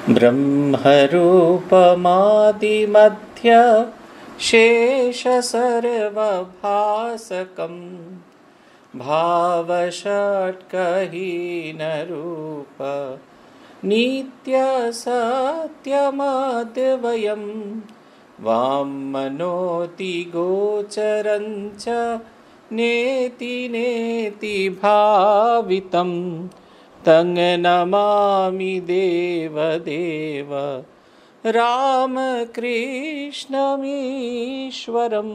ब्रह्मरूपमादिमध्य शेषसर्वभासकं भावषट्कहीनरूप नित्यसत्यमद्वयं वाङ्मनोति गोचरं च नेति नेति भावितं तं नमामि देवदेव রামকৃষ্ণমীশ্বরম।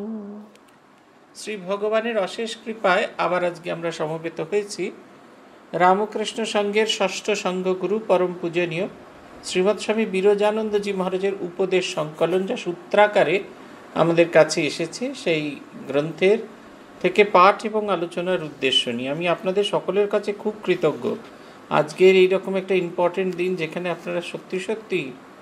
শ্রী ভগবানের অশেষ কৃপায় আবার আজকে আমরা সমবেত হয়েছি রামকৃষ্ণ সংঘের ষষ্ঠ সংঘগুরু পরম পূজনীয় শ্রীমৎ স্বামী বিরজানন্দজি মহারাজের উপদেশ সংকলন, যা সূত্রাকারে আমাদের কাছে এসেছে, সেই গ্রন্থের থেকে পাঠ এবং আলোচনার উদ্দেশ্য নিয়ে আমি আপনাদের সকলের কাছে খুব কৃতজ্ঞ। আজকের এইরকম একটা ইম্পর্টেন্ট দিন, যেখানে আপনারা সত্যি সত্যি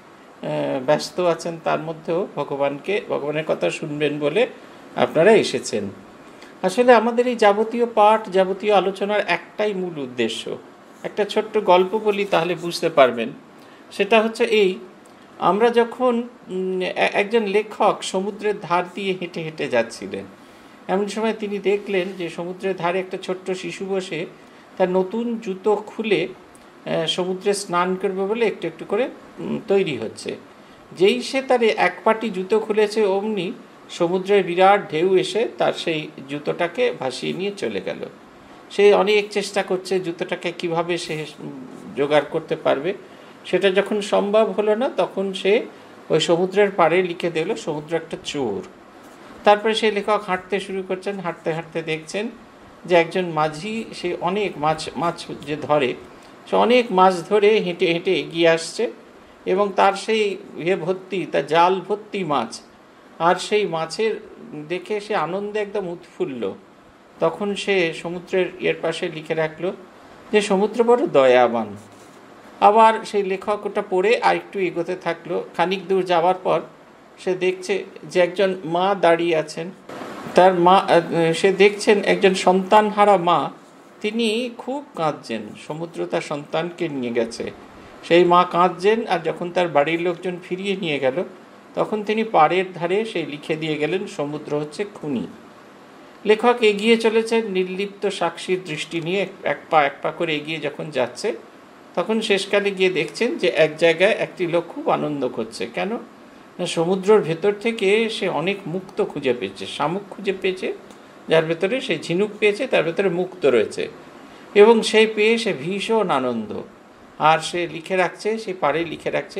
ব্যস্ত আছেন, তার মধ্যেও ভগবানের কথা শুনবেন বলে আপনারা এসেছেন। আসলে আমাদের এই যাবতীয় পাঠ, যাবতীয় আলোচনার একটাই মূল উদ্দেশ্য। একটা ছোট্ট গল্প বলি, তাহলে বুঝতে পারবেন। সেটা হচ্ছে এই, আমরা যখন একজন লেখক সমুদ্রের ধার দিয়ে হেঁটে হেঁটে যাচ্ছিলেন, এমন সময় তিনি দেখলেন যে সমুদ্রের ধারে একটা ছোট্ট শিশু বসে তার নতুন জুতো খুলে সমুদ্রে স্নান করবে বলে একটু একটু করে তৈরি হচ্ছে। যেই সে তার এক পাটি জুতো খুলেছে, অমনি সমুদ্রের বিরাট ঢেউ এসে তার সেই জুতোটাকে ভাসিয়ে নিয়ে চলে গেল। সে অনেক চেষ্টা করছে জুতোটাকে কিভাবে সে জোগাড় করতে পারবে। সেটা যখন সম্ভব হলো না, তখন সে ওই সমুদ্রের পাড়ে লিখে দিল সমুদ্র একটা চোর। তারপরে সেই লেখক হাঁটতে শুরু করছেন। হাঁটতে হাঁটতে দেখছেন যে একজন মাঝি, সে অনেক মাছ যে ধরে, সে অনেক মাছ ধরে হেঁটে হেঁটে এগিয়ে আসছে এবং তার সেই ভর্তি, তার জাল ভর্তি মাছ, আর সেই মাছের দেখে সে আনন্দে একদম উৎফুল্ল। তখন সে সমুদ্রের পাশে লিখে রাখলো যে সমুদ্র বড় দয়াবান। আবার সেই লেখক ওটা পড়ে আর একটু এগোতে থাকলো। খানিক দূর যাওয়ার পর সে দেখছে যে একজন মা দাঁড়িয়ে আছেন। তার মা, সে দেখছেন একজন সন্তানহারা মা, তিনি খুব কাঁদছেন। সমুদ্র তার সন্তানকে নিয়ে গেছে, সেই মা কাঁদছেন। আর যখন তার বাড়ির লোকজন ফিরিয়ে নিয়ে গেল, তখন তিনি পাড়ের ধারে সেই লিখে দিয়ে গেলেন সমুদ্র হচ্ছে খুনি। লেখক এগিয়ে চলেছেন নির্লিপ্ত সাক্ষীর দৃষ্টি নিয়ে, এক পা করে এগিয়ে যখন যাচ্ছে, তখন শেষকালে গিয়ে দেখছেন যে এক জায়গায় একটি লোক খুব আনন্দ করছে। কেন না, সমুদ্রের ভেতর থেকে সে অনেক মুক্ত খুঁজে পেয়েছে, শামুক খুঁজে পেয়েছে, যার ভেতরে সে ঝিনুক পেয়েছে, তার ভেতরে মুক্ত রয়েছে, এবং সেই পেয়ে সে ভীষণ আনন্দ। আর সে লিখে রাখছে, সে পাড়ে লিখে রাখছে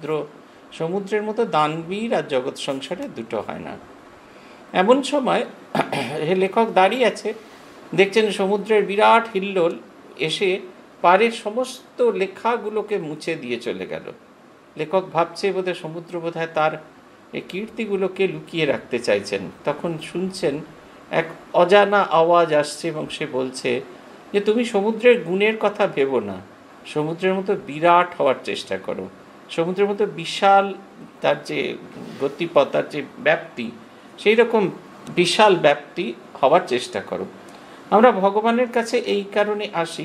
সমুদ্রের মতো দানবীর আর জগৎ সংসারে দুটো হয় না। এমন সময় হে লেখক দাঁড়িয়ে আছে, দেখছেন সমুদ্রের বিরাট হিল্লোল এসে পাড়ের সমস্ত লেখাগুলোকে মুছে দিয়ে চলে গেল। লেখক ভাবছে বোধহয় সমুদ্র বোধহয় তার এই কীর্তিগুলোকে লুকিয়ে রাখতে চাইছেন। তখন শুনছেন এক অজানা আওয়াজ আসছে এবং সে বলছে যে তুমি সমুদ্রের গুণের কথা ভেবো না, সমুদ্রের মতো বিরাট হওয়ার চেষ্টা করো, সমুদ্রের মতো বিশাল তার যে গতিপথ, তার যে ব্যাপ্তি, সেই রকম বিশাল ব্যাপ্তি হওয়ার চেষ্টা করো। আমরা ভগবানের কাছে এই কারণে আসি,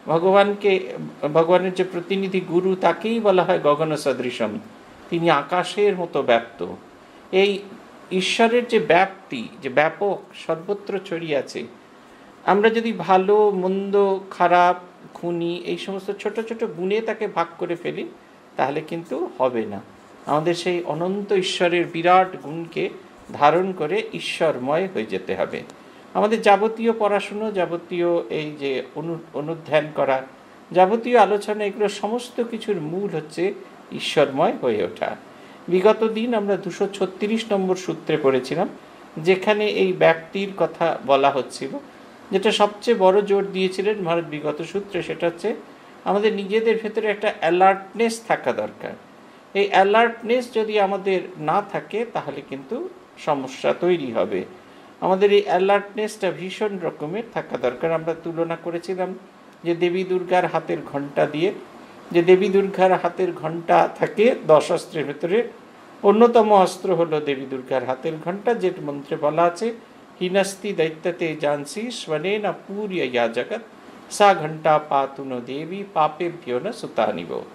ভগবানের যে প্রতিনিধি গুরু, তাকেই বলা হয় গগন সদৃশম। তিনি আকাশের মতো ব্যাপ্ত। এই ঈশ্বরের যে ব্যাপ্তি, যে ব্যাপক সর্বত্র ছড়িয়ে আছে, আমরা যদি ভালো মন্দ, খারাপ, খুনি, এই সমস্ত ছোট ছোট গুণে তাকে ভাগ করে ফেলি, তাহলে কিন্তু হবে না। আমাদের সেই অনন্ত ঈশ্বরের বিরাট গুণকে ধারণ করে ঈশ্বরময় হয়ে যেতে হবে। আমাদের যাবতীয় পড়াশুনো, যাবতীয় এই যে অনুধ্যান করা, যাবতীয় আলোচনা, এগুলো সমস্ত কিছুর মূল হচ্ছে ঈশ্বরময় হয়ে ওঠা। বিগত দিন আমরা 236 নম্বর সূত্রে পড়েছিলাম, যেখানে এই ব্যাপ্তির কথা বলা হচ্ছিল। যেটা সবচেয়ে বড় জোর দিয়েছিলেন মহারাজ বিগত সূত্রে, সেটা হচ্ছে আমাদের নিজেদের ভেতরে একটা অ্যালার্টনেস থাকা দরকার। এই অ্যালার্টনেস যদি আমাদের না থাকে, তাহলে কিন্তু সমস্যা তৈরি হবে। আমাদের এই অ্যালার্টনেসটা ভীষণ রকমের থাকা দরকার। আমরা তুলনা করেছিলাম যে দেবী দুর্গার হাতের ঘণ্টা দিয়ে, যে দেবী দুর্গার হাতের ঘণ্টা থাকে 10 অস্ত্রের ভেতরে, অন্যতম অস্ত্র হলো দেবী দুর্গার হাতের ঘণ্টা, যে মন্ত্রে বলা আছে হিনস্তি দৈত্যতে জানসি স্বনে না পূর্য ইয়া জগৎ সা ঘণ্টা পাতুনো দেবী পাপেভ্যো না সুতানিব।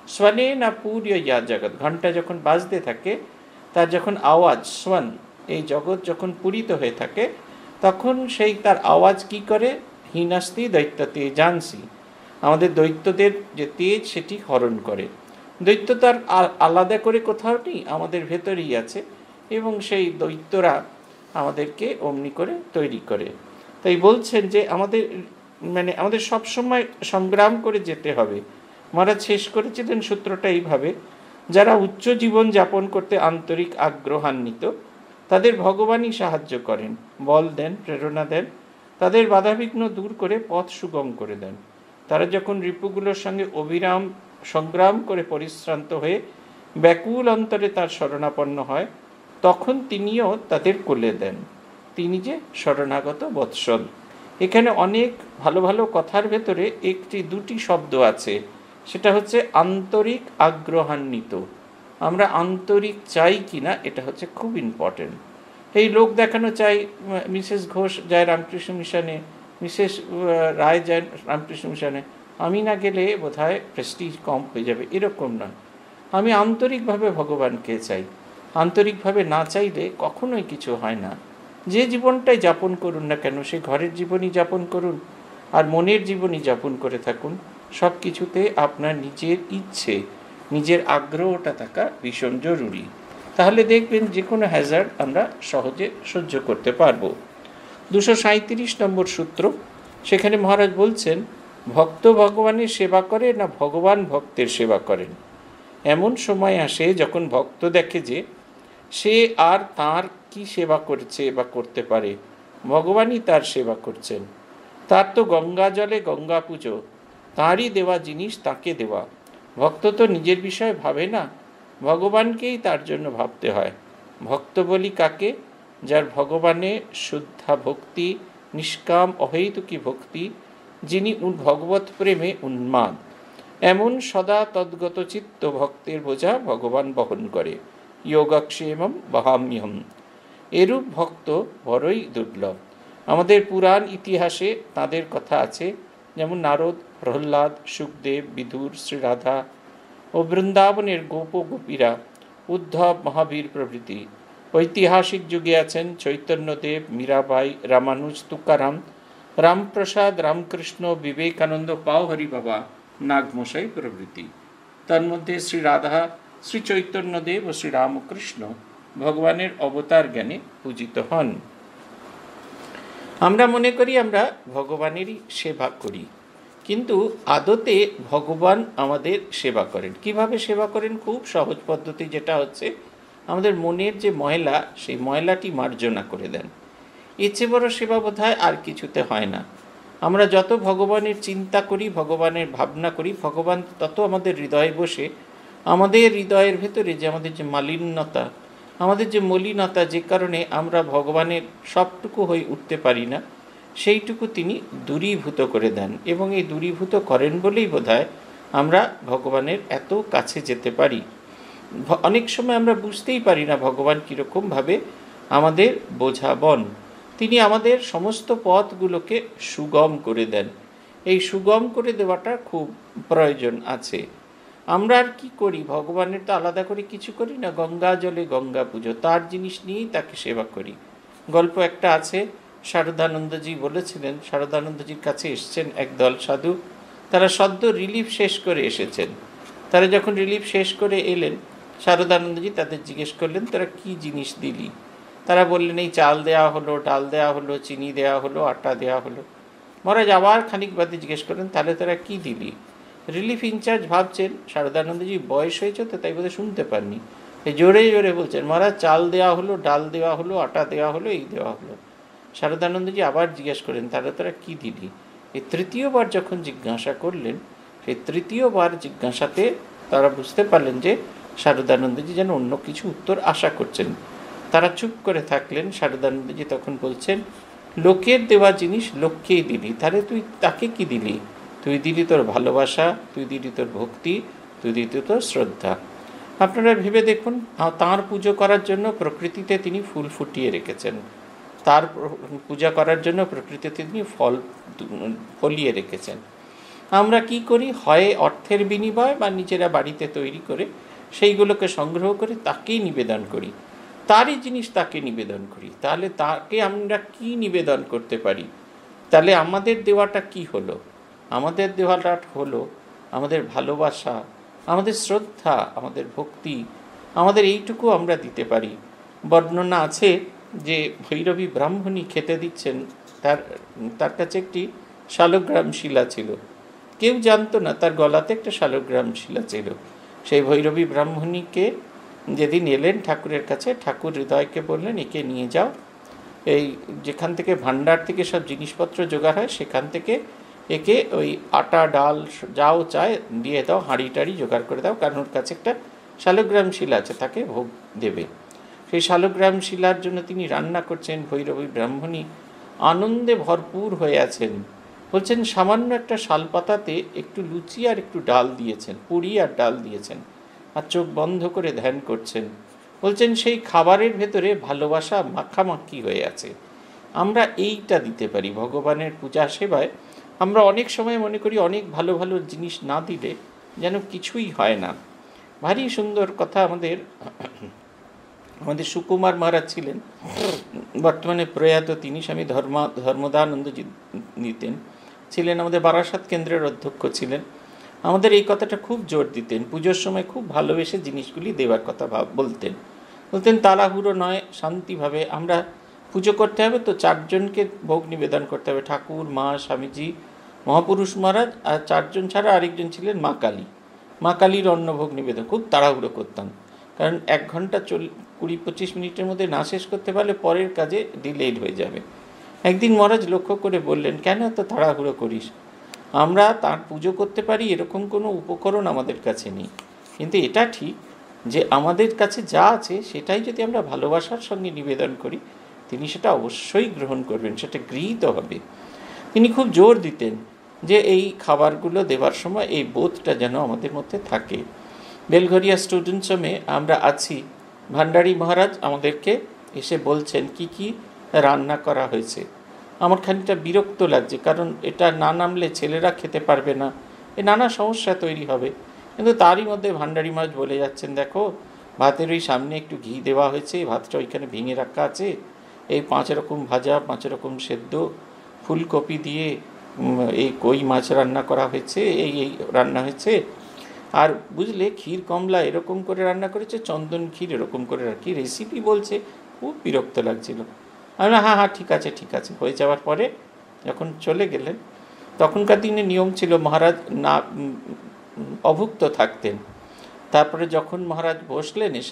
স্বনে না পূর্য ইয়া জগৎ, ঘণ্টা যখন বাজতে থাকে, তার যখন আওয়াজ স্বন, এই জগৎ যখন পূরিত হয়ে থাকে, তখন সেই তার আওয়াজ কি করে, হীনাস্তি দৈত্যতে জানসি, আমাদের দৈত্যদের যে তেজ সেটি হরণ করে। দৈত্য তার আলাদা করে কোথাও নেই, আমাদের ভেতরেই আছে, এবং সেই দৈত্যরা আমাদেরকে অমনি করে তৈরি করে। তাই বলছেন যে আমাদের সবসময় সংগ্রাম করে যেতে হবে। মহারাজ শেষ করেছিলেন সূত্রটা এইভাবে: যারা উচ্চ জীবন যাপন করতে আন্তরিক আগ্রহান্বিত, তাদের ভগবানই সাহায্য করেন, বল দেন, প্রেরণা দেন, তাদের বাধাবিঘ্ন দূর করে পথ সুগম করে দেন। তারা যখন রিপুগুলোর সঙ্গে অবিরাম সংগ্রাম করে পরিশ্রান্ত হয়ে ব্যাকুল অন্তরে তার শরণাপন্ন হয়, তখন তিনিও তাদের কোলে দেন। তিনি যে শরণাগত বৎসল। এখানে অনেক ভালো ভালো কথার ভেতরে দুটি শব্দ আছে, সেটা হচ্ছে আন্তরিক আগ্রহান্বিত। আমরা আন্তরিক চাই কিনা, এটা হচ্ছে খুব ইম্পর্টেন্ট। এই লোক দেখানো চাই, মিসেস ঘোষ যায় রামকৃষ্ণ মিশনে, মিসেস রায় যায় রামকৃষ্ণ মিশনে, আমি না গেলে বোধহয় প্রেস্টিজ কম হয়ে যাবে, এরকম নয়। আমি আন্তরিকভাবে ভগবানকে চাই। আন্তরিকভাবে না চাইলে কখনোই কিছু হয় না। যে জীবনটাই যাপন করুন না কেন, সে ঘরের জীবনই যাপন করুন আর মনের জীবনই যাপন করে থাকুন, সব কিছুতে আপনার নিজের ইচ্ছে, নিজের আগ্রহটা থাকা ভীষণ জরুরি। তাহলে দেখবেন যে কোনো হ্যাজার্ড আমরা সহজে সহ্য করতে পারব। 237 নম্বর সূত্র, সেখানে মহারাজ বলছেন, ভক্ত ভগবানের সেবা করে না ভগবান ভক্তের সেবা করেন? এমন সময় আসে যখন ভক্ত দেখে যে সে আর তার কি সেবা করছে বা করতে পারে, ভগবানই তার সেবা করছেন। তার তো গঙ্গা জলে গঙ্গা পুজো, তাঁরই দেওয়া জিনিস তাকে দেওয়া। ভক্ত তো নিজের বিষয় ভাবে না, ভগবানকেই তার জন্য ভাবতে হয়। ভক্ত বলি কাকে? যার ভগবানে শুদ্ধা ভক্তি, নিষ্কাম অহৈতুকী ভক্তি, যিনি ভগবত প্রেমে উন্মাদ। এমন সদা তদ্গত চিত্ত ভক্তের বোঝা ভগবান বহন করে। যোগক্ষেমম বহাম্যহম। এরূপ ভক্ত বড়ই দুর্লভ। আমাদের পুরাণ ইতিহাসে তাদের কথা আছে, যেমন নারদ, প্রহ্লাদ, সুখদেব, বিদুর, শ্রীরাধা ও বৃন্দাবনের গোপ গোপীরা, উদ্ধব, মহাবীর প্রভৃতি। ঐতিহাসিক যুগে আছেন চৈতন্যদেব, মীরাবাই, রামানুজ, তুকারাম, রামপ্রসাদ, রামকৃষ্ণ, বিবেকানন্দ, পাও হরি বাবা, নাগমশাই প্রভৃতি। তন্মধ্যে শ্রী রাধা, শ্রী চৈতন্যদেব ও শ্রী রামকৃষ্ণ ভগবানের অবতার জ্ঞানে পূজিত হন। আমরা মনে করি আমরা ভগবানেরই সেবা করি, কিন্তু আদতে ভগবান আমাদের সেবা করেন। কিভাবে সেবা করেন? খুব সহজ পদ্ধতি, যেটা হচ্ছে আমাদের মনের যে ময়লা, সেই ময়লাটি মার্জনা করে দেন। এর চেয়ে বড় সেবা বোধহয় আর কিছুতে হয় না। আমরা যত ভগবানের চিন্তা করি, ভগবানের ভাবনা করি, ভগবান তত আমাদের হৃদয়ে বসে আমাদের হৃদয়ের ভেতরে যে আমাদের যে মালিন্যতা, আমাদের যে মলিনতা, যে কারণে আমরা ভগবানের সবটুকু হয়ে উঠতে পারি না, সেইটুকু তিনি দূরীভূত করে দেন। এবং এই দূরীভূত করেন বলেই বোধহয় আমরা ভগবানের এত কাছে যেতে পারি। অনেক সময় আমরা বুঝতেই পারি না ভগবান কীরকমভাবে আমাদের বোঝাবন। তিনি আমাদের সমস্ত পথগুলোকে সুগম করে দেন। এই সুগম করে দেওয়াটা খুব প্রয়োজন আছে। আমরা আর কি করি? ভগবানের তো আলাদা করে কিছু করি না। গঙ্গা জলে গঙ্গা পুজো, তার জিনিস নিয়েই তাকে সেবা করি। গল্প একটা আছে, শারদানন্দজি বলেছিলেন, শারদানন্দজির কাছে এসছেন একদল সাধু। তারা সদ্য রিলিফ শেষ করে এসেছেন। তারা যখন রিলিফ শেষ করে এলেন, শারদানন্দজি তাদের জিজ্ঞেস করলেন, তারা কি জিনিস দিলি? তারা বললেন, এই চাল দেওয়া হলো, ডাল দেওয়া হলো, চিনি দেওয়া হলো, আটা দেওয়া হলো। মহারাজ আবার খানিক বাদে জিজ্ঞেস করলেন, তাহলে তারা কি দিলি? রিলিফ ইনচার্জ ভাবছেন শারদানন্দজি বয়স হয়েছে তো, তাই বোধহয় শুনতে পাননি। এই জোরে জোরে বলছেন, মহারাজ চাল দেওয়া হলো, ডাল দেওয়া হলো, আটা দেওয়া হলো, এই দেওয়া হলো। শারদানন্দজি আবার জিজ্ঞেস করেন, তাহলে তারা কি দিলি? এই তৃতীয়বার যখন জিজ্ঞাসা করলেন, সেই তৃতীয়বার জিজ্ঞাসাতে তারা বুঝতে পারলেন যে শারদানন্দজি যেন অন্য কিছু উত্তর আশা করছেন। তারা চুপ করে থাকলেন। শারদানন্দজি তখন বলছেন, লোকের দেওয়া জিনিস লোককেই দিলি, তাহলে তুই তাকে কি দিলি? তুই দিলি তোর ভালোবাসা, তুই দিলি তোর ভক্তি, তুই দিলি তোর শ্রদ্ধা। আপনারা ভেবে দেখুন, তাঁর পুজো করার জন্য প্রকৃতিতে তিনি ফুল ফুটিয়ে রেখেছেন, তার পূজা করার জন্য প্রকৃতিতে তিনি ফল ফলিয়ে রেখেছেন। আমরা কি করি, হয় অর্থের বিনিময় বা নিজেরা বাড়িতে তৈরি করে সেইগুলোকে সংগ্রহ করে তাকেই নিবেদন করি, তারই জিনিস তাকে নিবেদন করি। তাহলে তাকে আমরা কি নিবেদন করতে পারি? তাহলে আমাদের দেওয়াটা কি হলো? আমাদের দেওয়াটা হলো আমাদের ভালোবাসা, আমাদের শ্রদ্ধা, আমাদের ভক্তি, আমাদের এইটুকু আমরা দিতে পারি। বর্ণনা আছে যে ভৈরবী ব্রাহ্মণী খেতে দিচ্ছেন, তার কাছে একটি শালগ্রাম শিলা ছিল। কেউ জানতো না তার গলাতে একটা শালগ্রাম শিলা ছিল। সেই ভৈরবী ব্রাহ্মণীকে যেদিন এলেন ঠাকুরের কাছে, ঠাকুর হৃদয়কে বললেন, একে নিয়ে যাও, এই যেখান থেকে ভাণ্ডার থেকে সব জিনিসপত্র জোগাড় হয় সেখান থেকে একে ওই আটা ডাল যাও চায় দিয়ে দাও, হাঁড়ি টাড়ি জোগাড় করে দাও, কারণ ওর কাছে একটা শালগ্রাম শিলা আছে, তাকে ভোগ দেবে। সেই শালগ্রাম শিলার জন্য তিনি রান্না করছেন। ভৈরবী ব্রাহ্মণী আনন্দে ভরপুর হয়ে আছেন। বলছেন সামান্য একটা শালপাতাতে একটু লুচি আর একটু ডাল দিয়েছেন, পুরি আর ডাল দিয়েছেন, আর চোখ বন্ধ করে ধ্যান করছেন। বলছেন সেই খাবারের ভেতরে ভালোবাসা মাখামাখি হয়ে আছে। আমরা এইটা দিতে পারি ভগবানের পূজা সেবায়। আমরা অনেক সময় মনে করি অনেক ভালো ভালো জিনিস না দিলে যেন কিছুই হয় না। ভারী সুন্দর কথা। আমাদের সুকুমার মহারাজ ছিলেন, বর্তমানে প্রয়াত, তিনি স্বামী ধর্মদানন্দ নিতেন, ছিলেন আমাদের বারাসাত কেন্দ্রের অধ্যক্ষ ছিলেন। আমাদের এই কথাটা খুব জোর দিতেন, পুজোর সময় খুব ভালোবেসে জিনিসগুলি দেওয়ার কথা বলতেন তাড়াহুড়ো নয়, শান্তিভাবে। আমরা পুজো করতে হবে তো 4 জনকে ভোগ নিবেদন করতে হবে, ঠাকুর, মা, স্বামীজি, মহাপুরুষ মহারাজ, আর 4 জন ছাড়া আরেকজন ছিলেন মা কালী। মা কালীর অন্নভোগ নিবেদন খুব তাড়াহুড়ো করতাম, কারণ 1 ঘন্টা 20-25 মিনিটের মধ্যে না শেষ করতে পারলে পরের কাজে ডিলেড হয়ে যাবে। একদিন মহারাজ লক্ষ্য করে বললেন, কেন এত তাড়াহুড়ো করিস? আমরা তার পুজো করতে পারি এরকম কোনো উপকরণ আমাদের কাছে নেই, কিন্তু এটা ঠিক যে আমাদের কাছে যা আছে সেটাই যদি আমরা ভালোবাসার সঙ্গে নিবেদন করি, তিনি সেটা অবশ্যই গ্রহণ করবেন, সেটা গৃহীত হবে। তিনি খুব জোর দিতেন যে এই খাবারগুলো দেওয়ার সময় এই বোধটা যেন আমাদের মধ্যে থাকে। বেলঘরিয়া স্টুডেন্টস হোমে আমরা আছি, ভান্ডারী মহারাজ আমাদেরকে এসে বলছেন কি কি রান্না করা হয়েছে। আমার খানিকটা বিরক্ত লাগছে, কারণ এটা না নামলে ছেলেরা খেতে পারবে না, এ নানা সমস্যা তৈরি হবে। কিন্তু তারই মধ্যে ভান্ডারী মহারাজ বলে যাচ্ছেন, দেখো ভাতের ওই সামনে একটু ঘি দেওয়া হয়েছে, ভাতটা ওইখানে ভেঙে রাখা আছে, এই 5 রকম ভাজা, 5 রকম সেদ্ধ, ফুলকপি দিয়ে এই কই মাছ রান্না করা হয়েছে, এই রান্না হয়েছে। আর বুঝলে ক্ষীর কমলা এরকম করে রান্না করেছে, চন্দন ক্ষীর এরকম করে, কি রেসিপি বলছে। খুব বিরক্ত লাগছিল। আমি হ্যাঁ হ্যাঁ ঠিক আছে ঠিক আছে হয়ে যাওয়ার পরে যখন চলে গেলেন, তখনকার দিনে নিয়ম ছিল মহারাজ না অভুক্ত থাকতেন। তারপরে যখন মহারাজ বসলেন, এসে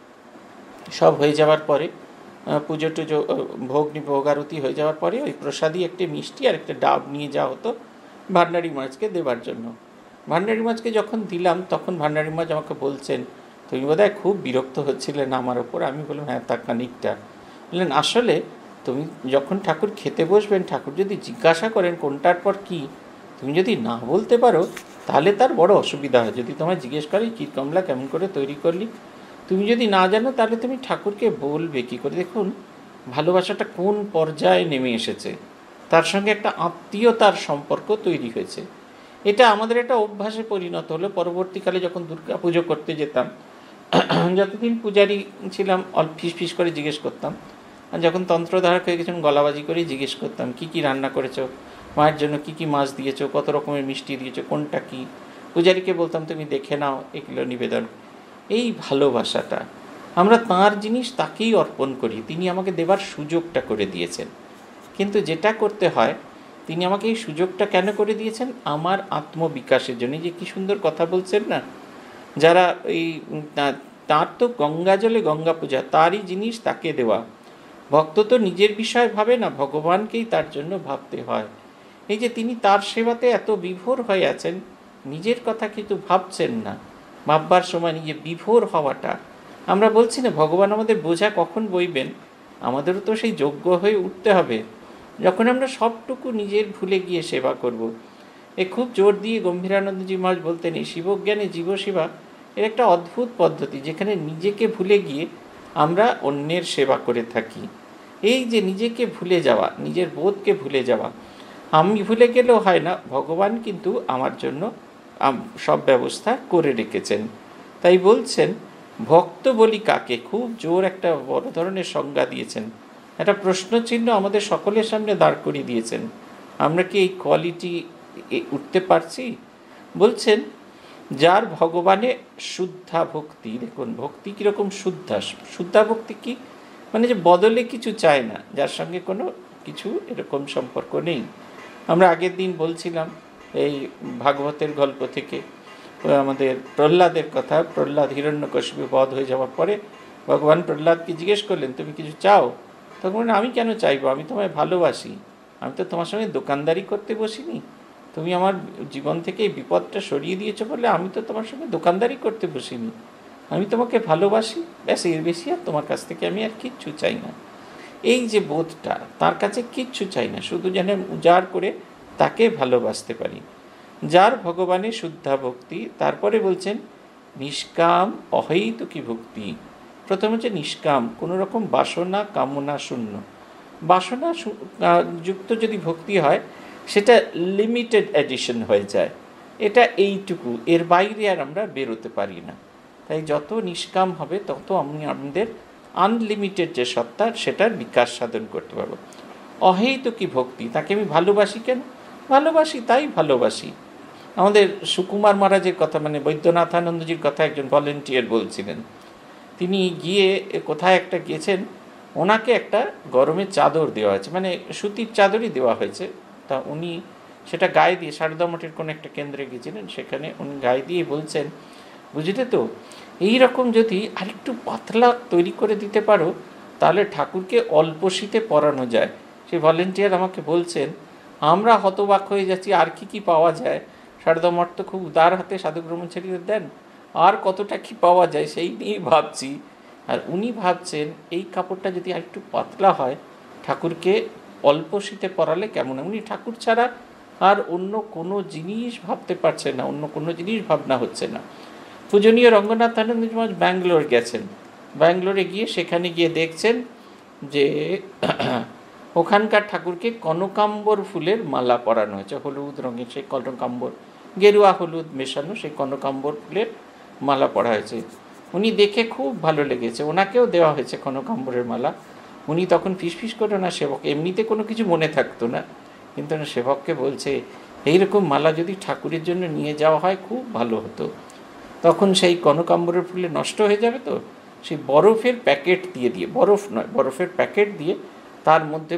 সব হয়ে যাওয়ার পরে পুজো টুজো ভোগ আরতি হয়ে যাওয়ার পরে ওই প্রসাদী একটা মিষ্টি আর একটা ডাব নিয়ে যাওয়া হতো ভান্ডারী মহারাজকে দেবার জন্য। ভান্ডারী মহারাজকে যখন দিলাম তখন ভান্ডারী মহারাজ আমাকে বলছেন, তুমি বোধহয় খুব বিরক্ত হচ্ছিলেন আমার ওপর। আমি বললাম হ্যাঁ তা খানিকটা। বললেন আসলে তুমি যখন ঠাকুর খেতে বসবেন, ঠাকুর যদি জিজ্ঞাসা করেন কোনটার পর কি, তুমি যদি না বলতে পারো তাহলে তার বড় অসুবিধা হয়। যদি তোমায় জিজ্ঞেস করি ক্ষীর কমলা কেমন করে তৈরি করলি, তুমি যদি না জানো তাহলে তুমি ঠাকুরকে বলবে কী করে? দেখুন ভালোবাসাটা কোন পর্যায়ে নেমে এসেছে, তার সঙ্গে একটা আত্মীয়তার সম্পর্ক তৈরি হয়েছে। এটা আমাদের একটা অভ্যাসে পরিণত হলো। পরবর্তীকালে যখন দুর্গা পুজো করতে যেতাম, যতদিন পূজারি ছিলাম ফিস করে জিজ্ঞেস করতাম, আর যখন তন্ত্রধারক হয়ে গেছিলাম গলাবাজি করেই জিজ্ঞেস করতাম কি কি রান্না করেছো, মায়ের জন্য কি কি মাছ দিয়েছো, কত রকমের মিষ্টি দিয়েছো, কোনটা কি। পূজারীকে বলতাম তুমি দেখে নাও, এগুলো নিবেদন। এই ভালোবাসাটা আমরা তাঁর জিনিস তাকেই অর্পণ করি, তিনি আমাকে দেবার সুযোগটা করে দিয়েছেন। কিন্তু যেটা করতে হয়, তিনি আমাকে এই সুযোগটা কেন করে দিয়েছেন? আমার আত্মবিকাশের জন্য। যে কি সুন্দর কথা বলছেন না, যারা এই তাঁর তো গঙ্গা জলে গঙ্গা পূজা, তারই জিনিস তাকে দেওয়া। ভক্ত তো নিজের বিষয় ভাবে না, ভগবানকেই তার জন্য ভাবতে হয়। এই যে তিনি তার সেবাতে এত বিভোর হয়ে আছেন, নিজের কথা কিন্তু ভাবছেন না। ভাববার সময় নিজে বিভোর হওয়াটা, আমরা বলছি না ভগবান আমাদের বোঝা কখন বইবেন, আমাদেরও তো সেই যোগ্য হয়ে উঠতে হবে যখন আমরা সবটুকু নিজের ভুলে গিয়ে সেবা করব। এ খুব জোর দিয়ে গম্ভীরানন্দজি মহারাজ বলতেন, এই শিবজ্ঞানে জীবসেবা এর একটা অদ্ভুত পদ্ধতি, যেখানে নিজেকে ভুলে গিয়ে আমরা অন্যের সেবা করে থাকি। এই যে নিজেকে ভুলে যাওয়া, নিজের বোধকে ভুলে যাওয়া, আমি ভুলে গেলেও হয় না, ভগবান কিন্তু আমার জন্য সব ব্যবস্থা করে রেখেছেন। তাই বলছেন ভক্ত বলি কাকে, খুব জোর একটা বড় ধরনের সংজ্ঞা দিয়েছেন, একটা প্রশ্নচিহ্ন আমাদের সকলের সামনে দাঁড় করিয়ে দিয়েছেন। আমরা কি এই কোয়ালিটি উঠতে পারছি? বলছেন যার ভগবানে শুদ্ধা ভক্তি, দেখুন ভক্তি কীরকম শুদ্ধা, শুদ্ধা ভক্তি কি মানে যে বদলে কিছু চায় না, যার সঙ্গে কোনো কিছু এরকম সম্পর্ক নেই। আমরা আগের দিন বলছিলাম এই ভাগবতের গল্প থেকে আমাদের প্রহ্লাদের কথা। প্রহ্লাদ হিরণ্যকশিপু বধ হয়ে যাওয়ার পরে ভগবান প্রহ্লাদকে জিজ্ঞেস করলেন তুমি কিছু চাও? তখন আমি কেন চাইবো, আমি তোমায় ভালোবাসি, আমি তো তোমার সঙ্গে দোকানদারি করতে বসিনি, তুমি আমার জীবন থেকে এই বিপদটা সরিয়ে দিয়েছো বলে আমি তো তোমার সঙ্গে দোকানদারি করতে বসিনি, আমি তোমাকে ভালোবাসি, ব্যাস এর বেশি আর তোমার কাছ থেকে আমি আর কিচ্ছু চাই না। এই যে বোধটা, তার কাছে কিচ্ছু চাই না, শুধু যেন উজাড় করে তাকে ভালোবাসতে পারি, যার ভগবানের শুদ্ধা ভক্তি। তারপরে বলছেন নিষ্কাম অহৈতুকী ভক্তি। প্রথম হচ্ছে নিষ্কাম, কোনো রকম বাসনা কামনা শূন্য। বাসনা যুক্ত যদি ভক্তি হয় সেটা লিমিটেড এডিশন হয়ে যায়, এটা এইটুকু, এর বাইরে আর আমরা বেরোতে পারি না। তাই যত নিষ্কাম হবে তত আমি আমাদের আনলিমিটেড যে সত্তা সেটার বিকাশ সাধন করতে পারবো। অহৈতুকী ভক্তি, তাকে আমি ভালোবাসি কেন? ভালোবাসি তাই ভালোবাসি। আমাদের সুকুমার মহারাজের কথা, মানে বৈদ্যনাথানন্দজির কথা একজন ভলেন্টিয়ার বলছিলেন। তিনি গিয়ে কোথায় একটা গিয়েছেন, ওনাকে একটা গরমের চাদর দেওয়া হয়েছে, মানে সুতির চাদরই দেওয়া হয়েছে। তা উনি সেটা গায়ে দিয়ে সারদা মঠের কোনো একটা কেন্দ্রে গিয়েছিলেন, সেখানে উনি গায়ে দিয়ে বলছেন বুঝলে তো, এই রকম যদি আরেকটু পাতলা তৈরি করে দিতে পারো তাহলে ঠাকুরকে অল্প শীতে পরানো যায়। সেই ভলেন্টিয়ার আমাকে বলছেন আমরা হতবাক হয়ে যাচ্ছি, আর কি পাওয়া যায়, সারদা মঠ তো খুব উদার হাতে সাধু ব্রহ্মচারীদের দেন, আর কতটা কি পাওয়া যায় সেই নিয়েই ভাবছি। আর উনি ভাবছেন এই কাপড়টা যদি আর একটু পাতলা হয় ঠাকুরকে অল্প শীতে পরালে কেমন। উনি ঠাকুর ছাড়া আর অন্য কোনো জিনিস ভাবতে পারছেন না, অন্য কোনো জিনিস ভাবনা হচ্ছে না। পূজনীয় রঙ্গনাথানন্দ মহারাজ ব্যাঙ্গালোর গেছেন, ব্যাঙ্গালোরে গিয়ে সেখানে গিয়ে দেখছেন যে ওখানকার ঠাকুরকে কনকাম্বর ফুলের মালা পরানো হয়েছে, হলুদ রঙের সেই কনকাম্বর, গেরুয়া হলুদ মেশানো সেই কনকাম্বর ফুলের মালা পরা হয়েছে। উনি দেখে খুব ভালো লেগেছে, ওনাকেও দেওয়া হয়েছে কনকাম্বরের মালা। উনি তখন ফিসফিস করে না সেবক, এমনিতে কোনো কিছু মনে থাকতো না, কিন্তু না সেবককে বলছে এইরকম মালা যদি ঠাকুরের জন্য নিয়ে যাওয়া হয় খুব ভালো হতো। তখন সেই কনকাম্বরের ফুলে নষ্ট হয়ে যাবে, তো সেই বরফের প্যাকেট দিয়ে বরফ নয় বরফের প্যাকেট দিয়ে তার মধ্যে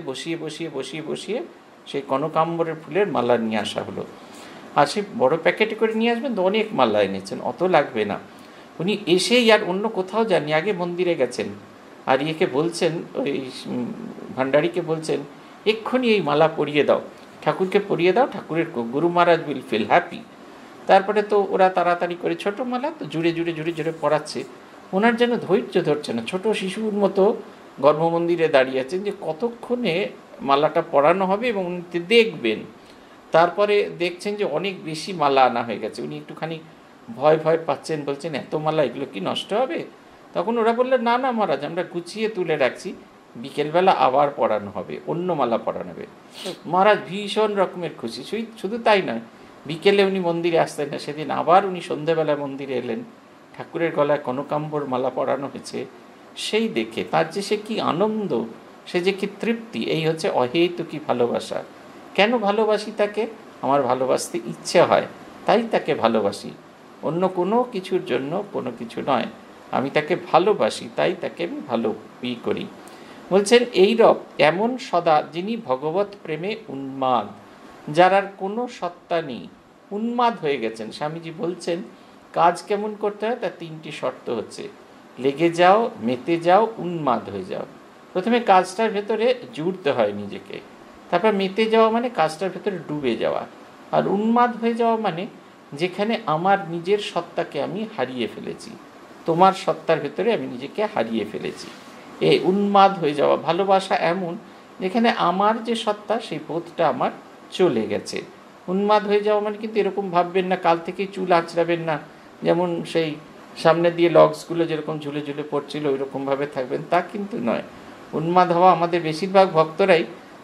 বসিয়ে সেই কনকাম্বরের ফুলের মালা নিয়ে আসা হলো। আর সেই বড় প্যাকেটে করে নিয়ে আসবেন তো অনেক মালা এনেছেন, অত লাগবে না। উনি এসেই আর অন্য কোথাও যাননি, আগে মন্দিরে গেছেন, আর ইয়েকে বলছেন ওই ভান্ডারীকে বলছেন এক্ষুনি এই মালা পরিয়ে দাও, ঠাকুরকে পরিয়ে দাও, ঠাকুরের গুরু মহারাজ উইল ফিল হ্যাপি। তারপরে তো ওরা তাড়াতাড়ি করে ছোটো মালা তো জুড়ে পড়াচ্ছে, ওনার যেন ধৈর্য ধরছে না, ছোট শিশুর মতো গর্ভমন্দিরে দাঁড়িয়ে আছেন যে কতক্ষণে মালাটা পরানো হবে এবং উনি দেখবেন। তারপরে দেখছেন যে অনেক বেশি মালা আনা হয়ে গেছে, উনি একটুখানি ভয় পাচ্ছেন, বলছেন এত মালা এগুলো কি নষ্ট হবে? তখন ওরা বললেন না মহারাজ আমরা গুছিয়ে তুলে রাখছি, বিকেলবেলা আবার পরানো হবে, অন্য মালা পরানো হবে। মহারাজ ভীষণ রকমের খুশি। শুধু তাই নয়, বিকেলে উনি মন্দিরে আসতেন না, সেদিন আবার উনি সন্ধ্যেবেলা মন্দিরে এলেন, ঠাকুরের গলায় কনকাম্বর মালা পরানো হয়েছে, সেই দেখে তার যে সে কি আনন্দ, সে যে কি তৃপ্তি, এই হচ্ছে অহেতুকী ভালোবাসা। কেন ভালোবাসি তাকে? আমার ভালোবাসতে ইচ্ছে হয় তাই তাকে ভালোবাসি, অন্য কোনো কিছুর জন্য কোনো কিছু নয়, আমি তাকে ভালোবাসি তাই তাকে আমি ভালো করি। বলছেন এইরূপ এমন সদা যিনি ভগবত প্রেমে উন্মাদ, যার আর কোনো সত্তা নেই, উন্মাদ হয়ে গেছেন। স্বামীজি বলছেন কাজ কেমন করতে হয় তার তিনটি শর্ত হচ্ছে লেগে যাও, মেতে যাও, উন্মাদ হয়ে যাও। প্রথমে কাজটার ভেতরে জুড়তে হয় নিজেকে, তারপর মেতে যাওয়া মানে কাজটার ভেতরে ডুবে যাওয়া, আর উন্মাদ হয়ে যাওয়া মানে যেখানে আমার নিজের সত্তাকে আমি হারিয়ে ফেলেছি, তোমার সত্তার ভেতরে আমি নিজেকে হারিয়ে ফেলেছি, এই উন্মাদ হয়ে যাওয়া। ভালোবাসা এমন যেখানে আমার যে সত্তা সেই বোধটা আমার চলে গেছে। উন্মাদ হয়ে যাওয়া মানে কিন্তু এরকম ভাববেন না কাল থেকে চুল আঁচড়াবেন না, যেমন সেই সামনে দিয়ে লগসগুলো যেরকম ঝুলে ঝুলে পড়ছিল ওই রকমভাবে থাকবেন, তা কিন্তু নয়। উন্মাদ হওয়া আমাদের বেশিরভাগ ভক্তরাই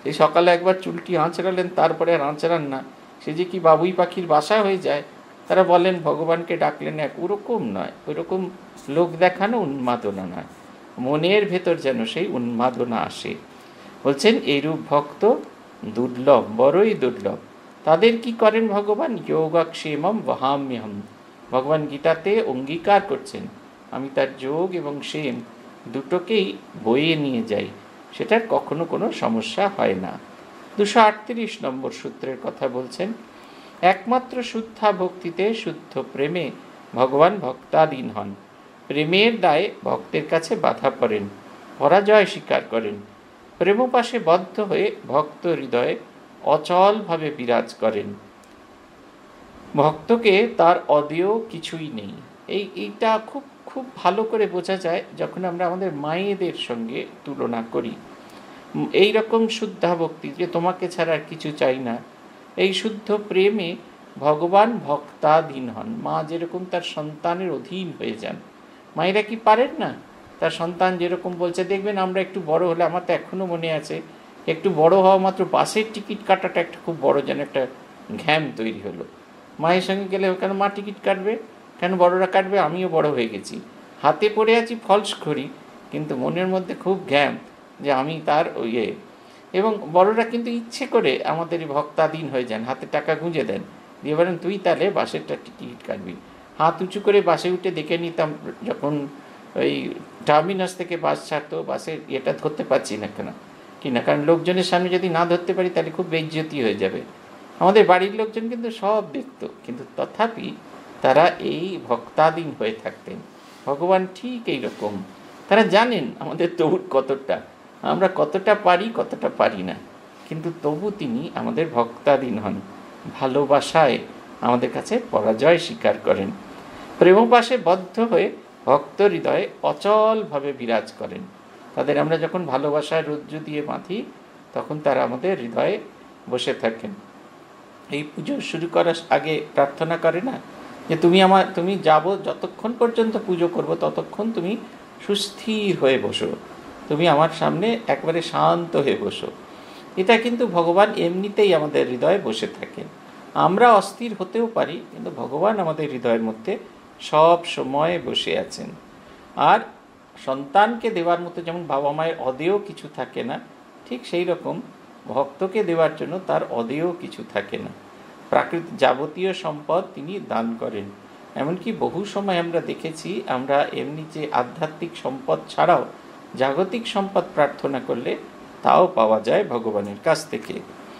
এই সকালে একবার চুলটি আঁচড়ালেন, তারপরে আর আঁচড়ান না, সে যে কি বাবুই পাখির বাসা হয়ে যায়। তারা বলেন ভগবানকে ডাকলেন এক, ওরকম নয়, ওইরকম লোক দেখানো উন্মাদনা নয়, মনের ভেতর যেন সেই উন্মাদনা আসে। বলছেন এইরূপ ভক্ত দুর্লভ, বড়ই দুর্লভ। তাদের কি করেন ভগবান? যোগাক্ষেমম বহাম্যহম। ভগবান গীতাতে অঙ্গীকার করছেন আমি তার যোগ এবং ক্ষেম দুটোকেই বয়ে নিয়ে যাই, সেটার কখনো কোনো সমস্যা হয় না। 238 নম্বর সূত্রের কথা বলছেন, একমাত্র শুদ্ধা ভক্তিতে, শুদ্ধ প্রেমে ভগবান ভক্তাধীন হন। প্রেমের দায়ে ভক্তের কাছে বাধা পড়েন, পরাজয় স্বীকার করেন। প্রেমপাশে বদ্ধ হয়ে ভক্ত হৃদয়ে অচলভাবে বিরাজ করেন। ভক্তকে তার অদেয় কিছুই নেই। এইটা খুব খুব ভালো করে বোঝা যায় যখন আমরা আমাদের মায়েদের সঙ্গে তুলনা করি। এই রকম শুদ্ধা ভক্তি, যে তোমাকে ছাড়া আর কিছু চাই না, এই শুদ্ধ প্রেমে ভগবান ভক্তাধীন হন। মা যেরকম তার সন্তানের অধীন হয়ে যান। মায়েরা কি পারেন না? তার সন্তান যেরকম বলছে, দেখবেন আমরা একটু বড় হলে, আমার তো এখনও মনে আছে, একটু বড় হওয়া মাত্র বাসের টিকিট কাটাটা একটা খুব বড় যেন একটা ঘ্যাম তৈরি হলো। মায়ের সঙ্গে গেলে কেন মা টিকিট কাটবে, কেন বড়রা কাটবে, আমিও বড় হয়ে গেছি, হাতে পড়ে আছি ফলস করি, কিন্তু মনের মধ্যে খুব ঘ্যাম যে আমি তার ইয়ে। এবং বড়রা কিন্তু ইচ্ছে করে আমাদের ভক্তাধীন হয়ে যান, হাতে টাকা গুঁজে দেন, দিয়ে বলেন তুই তাহলে বাসেরটা টিকিট কাটবি। হাত উঁচু করে বাসে উঠে দেখে নিতাম, যখন ওই টার্মিনাস থেকে বাস ছাড়তো, বাসের এটা ধরতে পারছি না কেন, কিনা, কারণ লোকজনের সামনে যদি না ধরতে পারি তাহলে খুব বেইজ্জতি হয়ে যাবে। আমাদের বাড়ির লোকজন কিন্তু সব দেখত, কিন্তু তথাপি তারা এই ভক্তাধীন হয়ে থাকতেন। ভগবান ঠিক এইরকম, তারা জানেন আমাদের তবু কতটা, আমরা কতটা পারি কতটা পারি না, কিন্তু তবু তিনি আমাদের ভক্তাধীন হন, ভালোবাসায় আমাদের কাছে পরাজয় স্বীকার করেন। প্রেমপাশে বদ্ধ হয়ে ভক্ত হৃদয়ে অচলভাবে বিরাজ করেন। তাদের আমরা যখন ভালোবাসায় রজ্জু দিয়ে বাঁধি, তখন তারা আমাদের হৃদয়ে বসে থাকেন। এই পুজো শুরু করার আগে প্রার্থনা করে না যে তুমি যাবো, যতক্ষণ পর্যন্ত পুজো করব ততক্ষণ তুমি সুস্থির হয়ে বসো, তুমি আমার সামনে একবারে শান্ত হয়ে বসো। এটা কিন্তু ভগবান এমনিতেই আমাদের হৃদয়ে বসে থাকেন। আমরা অস্থির হতেও পারি, কিন্তু ভগবান আমাদের হৃদয়ের মধ্যে সব সময় বসে আছেন। আর সন্তানকে দেওয়ার মতো যেমন বাবা মায়ের অদেয় কিছু থাকে না, ঠিক সেই রকম ভক্তকে দেওয়ার জন্য তার অদেয় কিছু থাকে না। প্রাকৃতিক যাবতীয় সম্পদ তিনি দান করেন। এমনকি বহু সময় আমরা দেখেছি, আমরা এমনি যে আধ্যাত্মিক সম্পদ ছাড়াও জাগতিক সম্পদ প্রার্থনা করলে তাও পাওয়া যায় ভগবানের কাছ থেকে।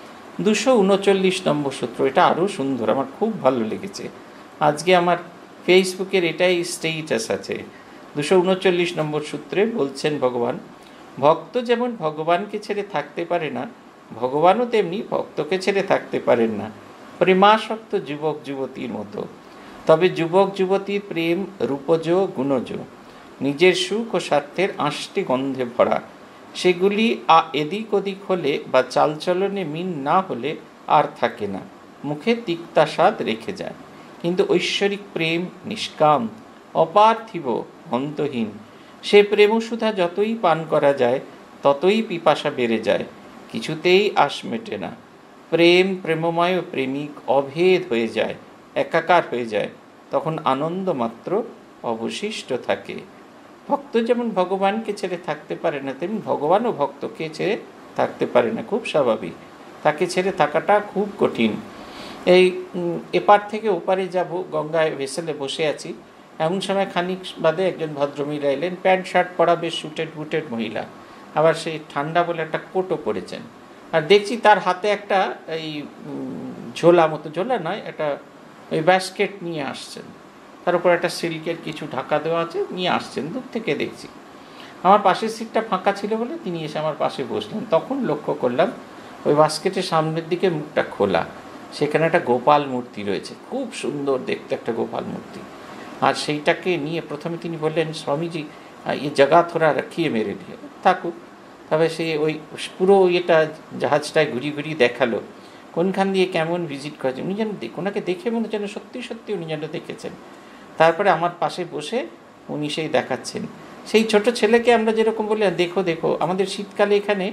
239 নম্বর সূত্র, এটা আরও সুন্দর, আমার খুব ভালো লেগেছে। আজকে আমার ফেসবুকের এটাই স্টেটাস আছে। 239 নম্বর সূত্রে বলছেন ভগবান, ভক্ত যেমন ভগবানকে ছেড়ে থাকতে পারে না, ভগবানও তেমনি ভক্তকে ছেড়ে থাকতে পারেন না, প্রেমাসক্ত যুবক যুবতীর মতো। তবে যুবক যুবতীর প্রেম রূপজ গুণজ, নিজের সুখ ও স্বার্থের আষ্টে গন্ধে ভরা। সেগুলি এদিক ওদিক হলে বা চালচলনে মিল না হলে আর থাকে না, মুখে তিক্তা স্বাদ রেখে যায়। কিন্তু ঐশ্বরিক প্রেম নিষ্কাম, অপার্থিব, অন্তহীন। সে প্রেমসুধা যতই পান করা যায় ততই পিপাসা বেড়ে যায়, কিছুতেই আশ মেটে না। প্রেম প্রেমময় প্রেমিক অভেদ হয়ে যায়, একাকার হয়ে যায়, তখন আনন্দ মাত্র অবশিষ্ট থাকে। ভক্ত যেমন ভগবানকে ছেড়ে থাকতে পারে না, তেমনি ভগবানও ভক্তকে ছেড়ে থাকতে পারে না, খুব স্বাভাবিক। তাকে ছেড়ে থাকাটা খুব কঠিন। এই এপার থেকে ওপারে যাব, গঙ্গায় ভেসেলে বসে আছি, এমন সময় খানিক বাদে একজন ভদ্রমহিলা এলেন, প্যান্ট শার্ট পরা, বেশ সুটেড বুটেড মহিলা, আবার সেই ঠান্ডা বলে একটা কোটও পরেছেন। আর দেখছি তার হাতে একটা এই ঝোলা মতো, ঝোলা নয়, একটা ওই ব্যাস্কেট নিয়ে আসছেন, তার উপর একটা সিল্কের কিছু ঢাকা দেওয়া আছে, নিয়ে আসছেন, দূর থেকে দেখছি। আমার পাশের সিটটা ফাঁকা ছিল বলে তিনি এসে আমার পাশে বসলেন। তখন লক্ষ্য করলাম ওই বাস্কেটের সামনের দিকে মুখটা খোলা, সেখানে একটা গোপাল মূর্তি রয়েছে, খুব সুন্দর দেখতে একটা গোপাল মূর্তি। আর সেইটাকে নিয়ে প্রথমে তিনি বললেন, স্বামীজি ये जगह थोड़ा रखिए मेरे लिए। থাকুক। তবে সে ওই পুরো ইয়েটা জাহাজটায় ঘুরিয়ে ঘুরিয়ে দেখালো কোনখান দিয়ে কেমন ভিজিট করেছে। উনি যেন ওনাকে দেখে মনে যেন সত্যি সত্যি উনি যেন দেখেছেন। তারপরে আমার পাশে বসে উনি সেই দেখাচ্ছেন। সেই ছোট ছেলেকে আমরা যেরকম বলি দেখো দেখো, আমাদের শীতকালে এখানে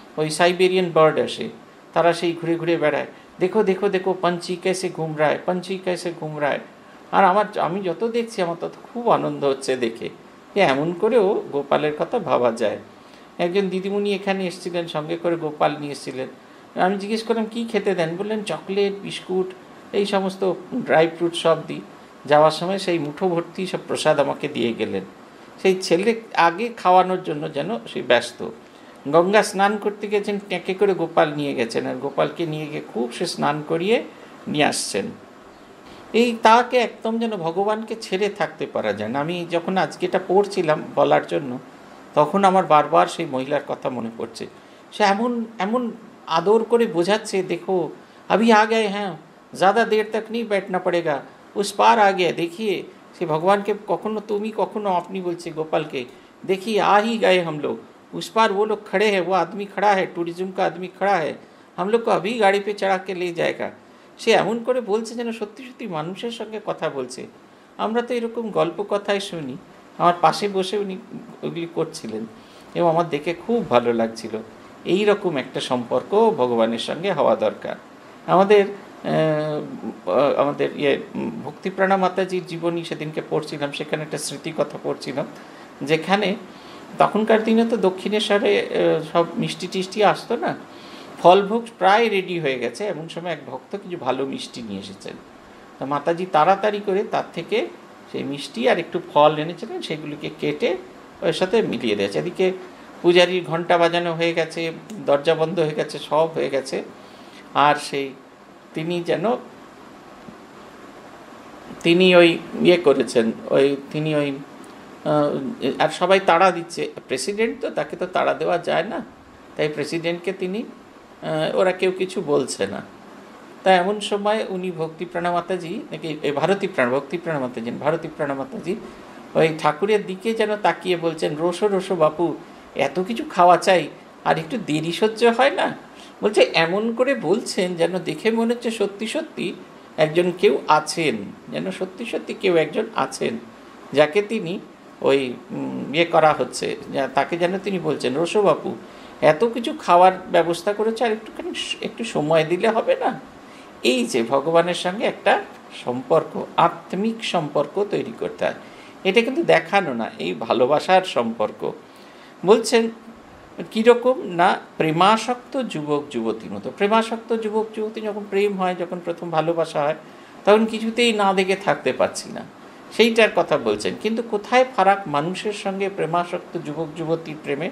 ওই সাইবেরিয়ান বার্ড আসে, তারা সেই ঘুরে ঘুরে বেড়ায়, দেখো দেখো দেখো পঞ্চি কেসে ঘুম রায়, পঞ্চি কেসে ঘুম রায়। আর আমি যত দেখছি আমার তত খুব আনন্দ হচ্ছে দেখে যে এমন করেও গোপালের কথা ভাবা যায়। একজন দিদিমণি এখানে এসেছিলেন, সঙ্গে করে গোপাল নিয়ে এসেছিলেন। আমি জিজ্ঞেস করলাম কী খেতে দেন, বললেন চকলেট, বিস্কুট, এই সমস্ত ড্রাই ফ্রুট সব দিই। যাওয়ার সময় সেই মুঠো ভর্তি সব প্রসাদ আমাকে দিয়ে গেলেন। সেই ছেলে আগে খাওয়ানোর জন্য যেন সে ব্যস্ত। গঙ্গা স্নান করতে গেছেন, ট্যাঁকে করে গোপাল নিয়ে গেছেন, আর গোপালকে নিয়ে গিয়ে খুব সে স্নান করিয়ে নিয়ে আসছেন। এই তাকে একদম যেন ভগবানকে ছেড়ে থাকতে পারা যায় না। আমি যখন আজকে এটা পড়ছিলাম বলার জন্য, তখন আমার বারবার সেই মহিলার কথা মনে পড়ছে। সে এমন এমন আদর করে বোঝাচ্ছে, দেখো अभी आ गए हैं, ज़्यादा देर तक नहीं बैठना पड़ेगा, उस पार आ गया, देखिए। সে ভগবানকে কখনো তুমি কখনো আপনি বলছে গোপালকে, देखिए आ ही गए हम लोग, उस पार वो लोग खड़े हैं, वो आदमी खड़ा है, टूरिज्म का आदमी खड़ा है, हम लोग को अभी गाड़ी पे चढ़ा के ले जाएगा। সে এমন করে বলছে যেন সত্যি সত্যি মানুষের সঙ্গে কথা বলছে। আমরা তো এরকম গল্প কথাই শুনি, আমার পাশে বসে উনি ওগুলি করছিলেন এবং আমার দেখে খুব ভালো লাগছিল। এই রকম একটা সম্পর্ক ভগবানের সঙ্গে হওয়া দরকার। আমাদের আমাদের ভক্তিপ্রাণা মাতাজির জীবনী সেদিনকে পড়ছিলাম, সেখানে একটা স্মৃতি কথা পড়ছিলাম, যেখানে তখনকার দিনে তো দক্ষিণেশ্বরে সব মিষ্টি টিষ্টি আসতো না, ফলভোগ প্রায় রেডি হয়ে গেছে, এমন সময় এক ভক্ত কিছু ভালো মিষ্টি নিয়ে এসেছেন। তো মাতাজি তাড়াতাড়ি করে তার থেকে সেই মিষ্টি আর একটু ফল এনেছিলেন, সেগুলিকে কেটে ওর সাথে মিলিয়ে দিয়েছে। এদিকে পূজারির ঘণ্টা বাজানো হয়ে গেছে, দরজা বন্ধ হয়ে গেছে, সব হয়ে গেছে। আর সেই তিনি ওই করেছেন, তিনি আর সবাই তাড়া দিচ্ছে, প্রেসিডেন্ট তো, তাকে তো তাড়া দেওয়া যায় না, তাই প্রেসিডেন্টকে ওরা কেউ কিছু বলছে না। তাই এমন সময় উনি ভক্তিপ্রাণা মাতাজি নাকি ভারতীপ্রাণা মাতাজি ওই ঠাকুরের দিকে যেন তাকিয়ে বলছেন, রোসো রোসো বাপু, এত কিছু খাওয়া চাই, আর একটু দেরি সহ্য হয় না। বলছে এমন করে বলছেন যেন দেখে মনে হচ্ছে সত্যি সত্যি একজন কেউ আছেন, যেন সত্যি সত্যি কেউ একজন আছেন যাকে তিনি করা হচ্ছে, তাকে যেন তিনি বলছেন, রোসো বাপু এত কিছু খাওয়ার ব্যবস্থা করেছে, আর একটু সময় দিলে হবে না। এই যে ভগবানের সঙ্গে একটা সম্পর্ক, আত্মিক সম্পর্ক তৈরি করতে হয়, এটা কিন্তু দেখানো না, এই ভালোবাসার সম্পর্ক। বলছেন কীরকম না, প্রেমাসক্ত যুবক যুবতীর মতো। প্রেমাসক্ত যুবক যুবতী যখন প্রেম হয়, যখন প্রথম ভালোবাসা হয়, তখন কিছুতেই না দেখে থাকতে পারছি না, সেইটার কথা বলছেন। কিন্তু কোথায় ফারাক মানুষের সঙ্গে প্রেমাসক্ত যুবক যুবতীর প্রেমে?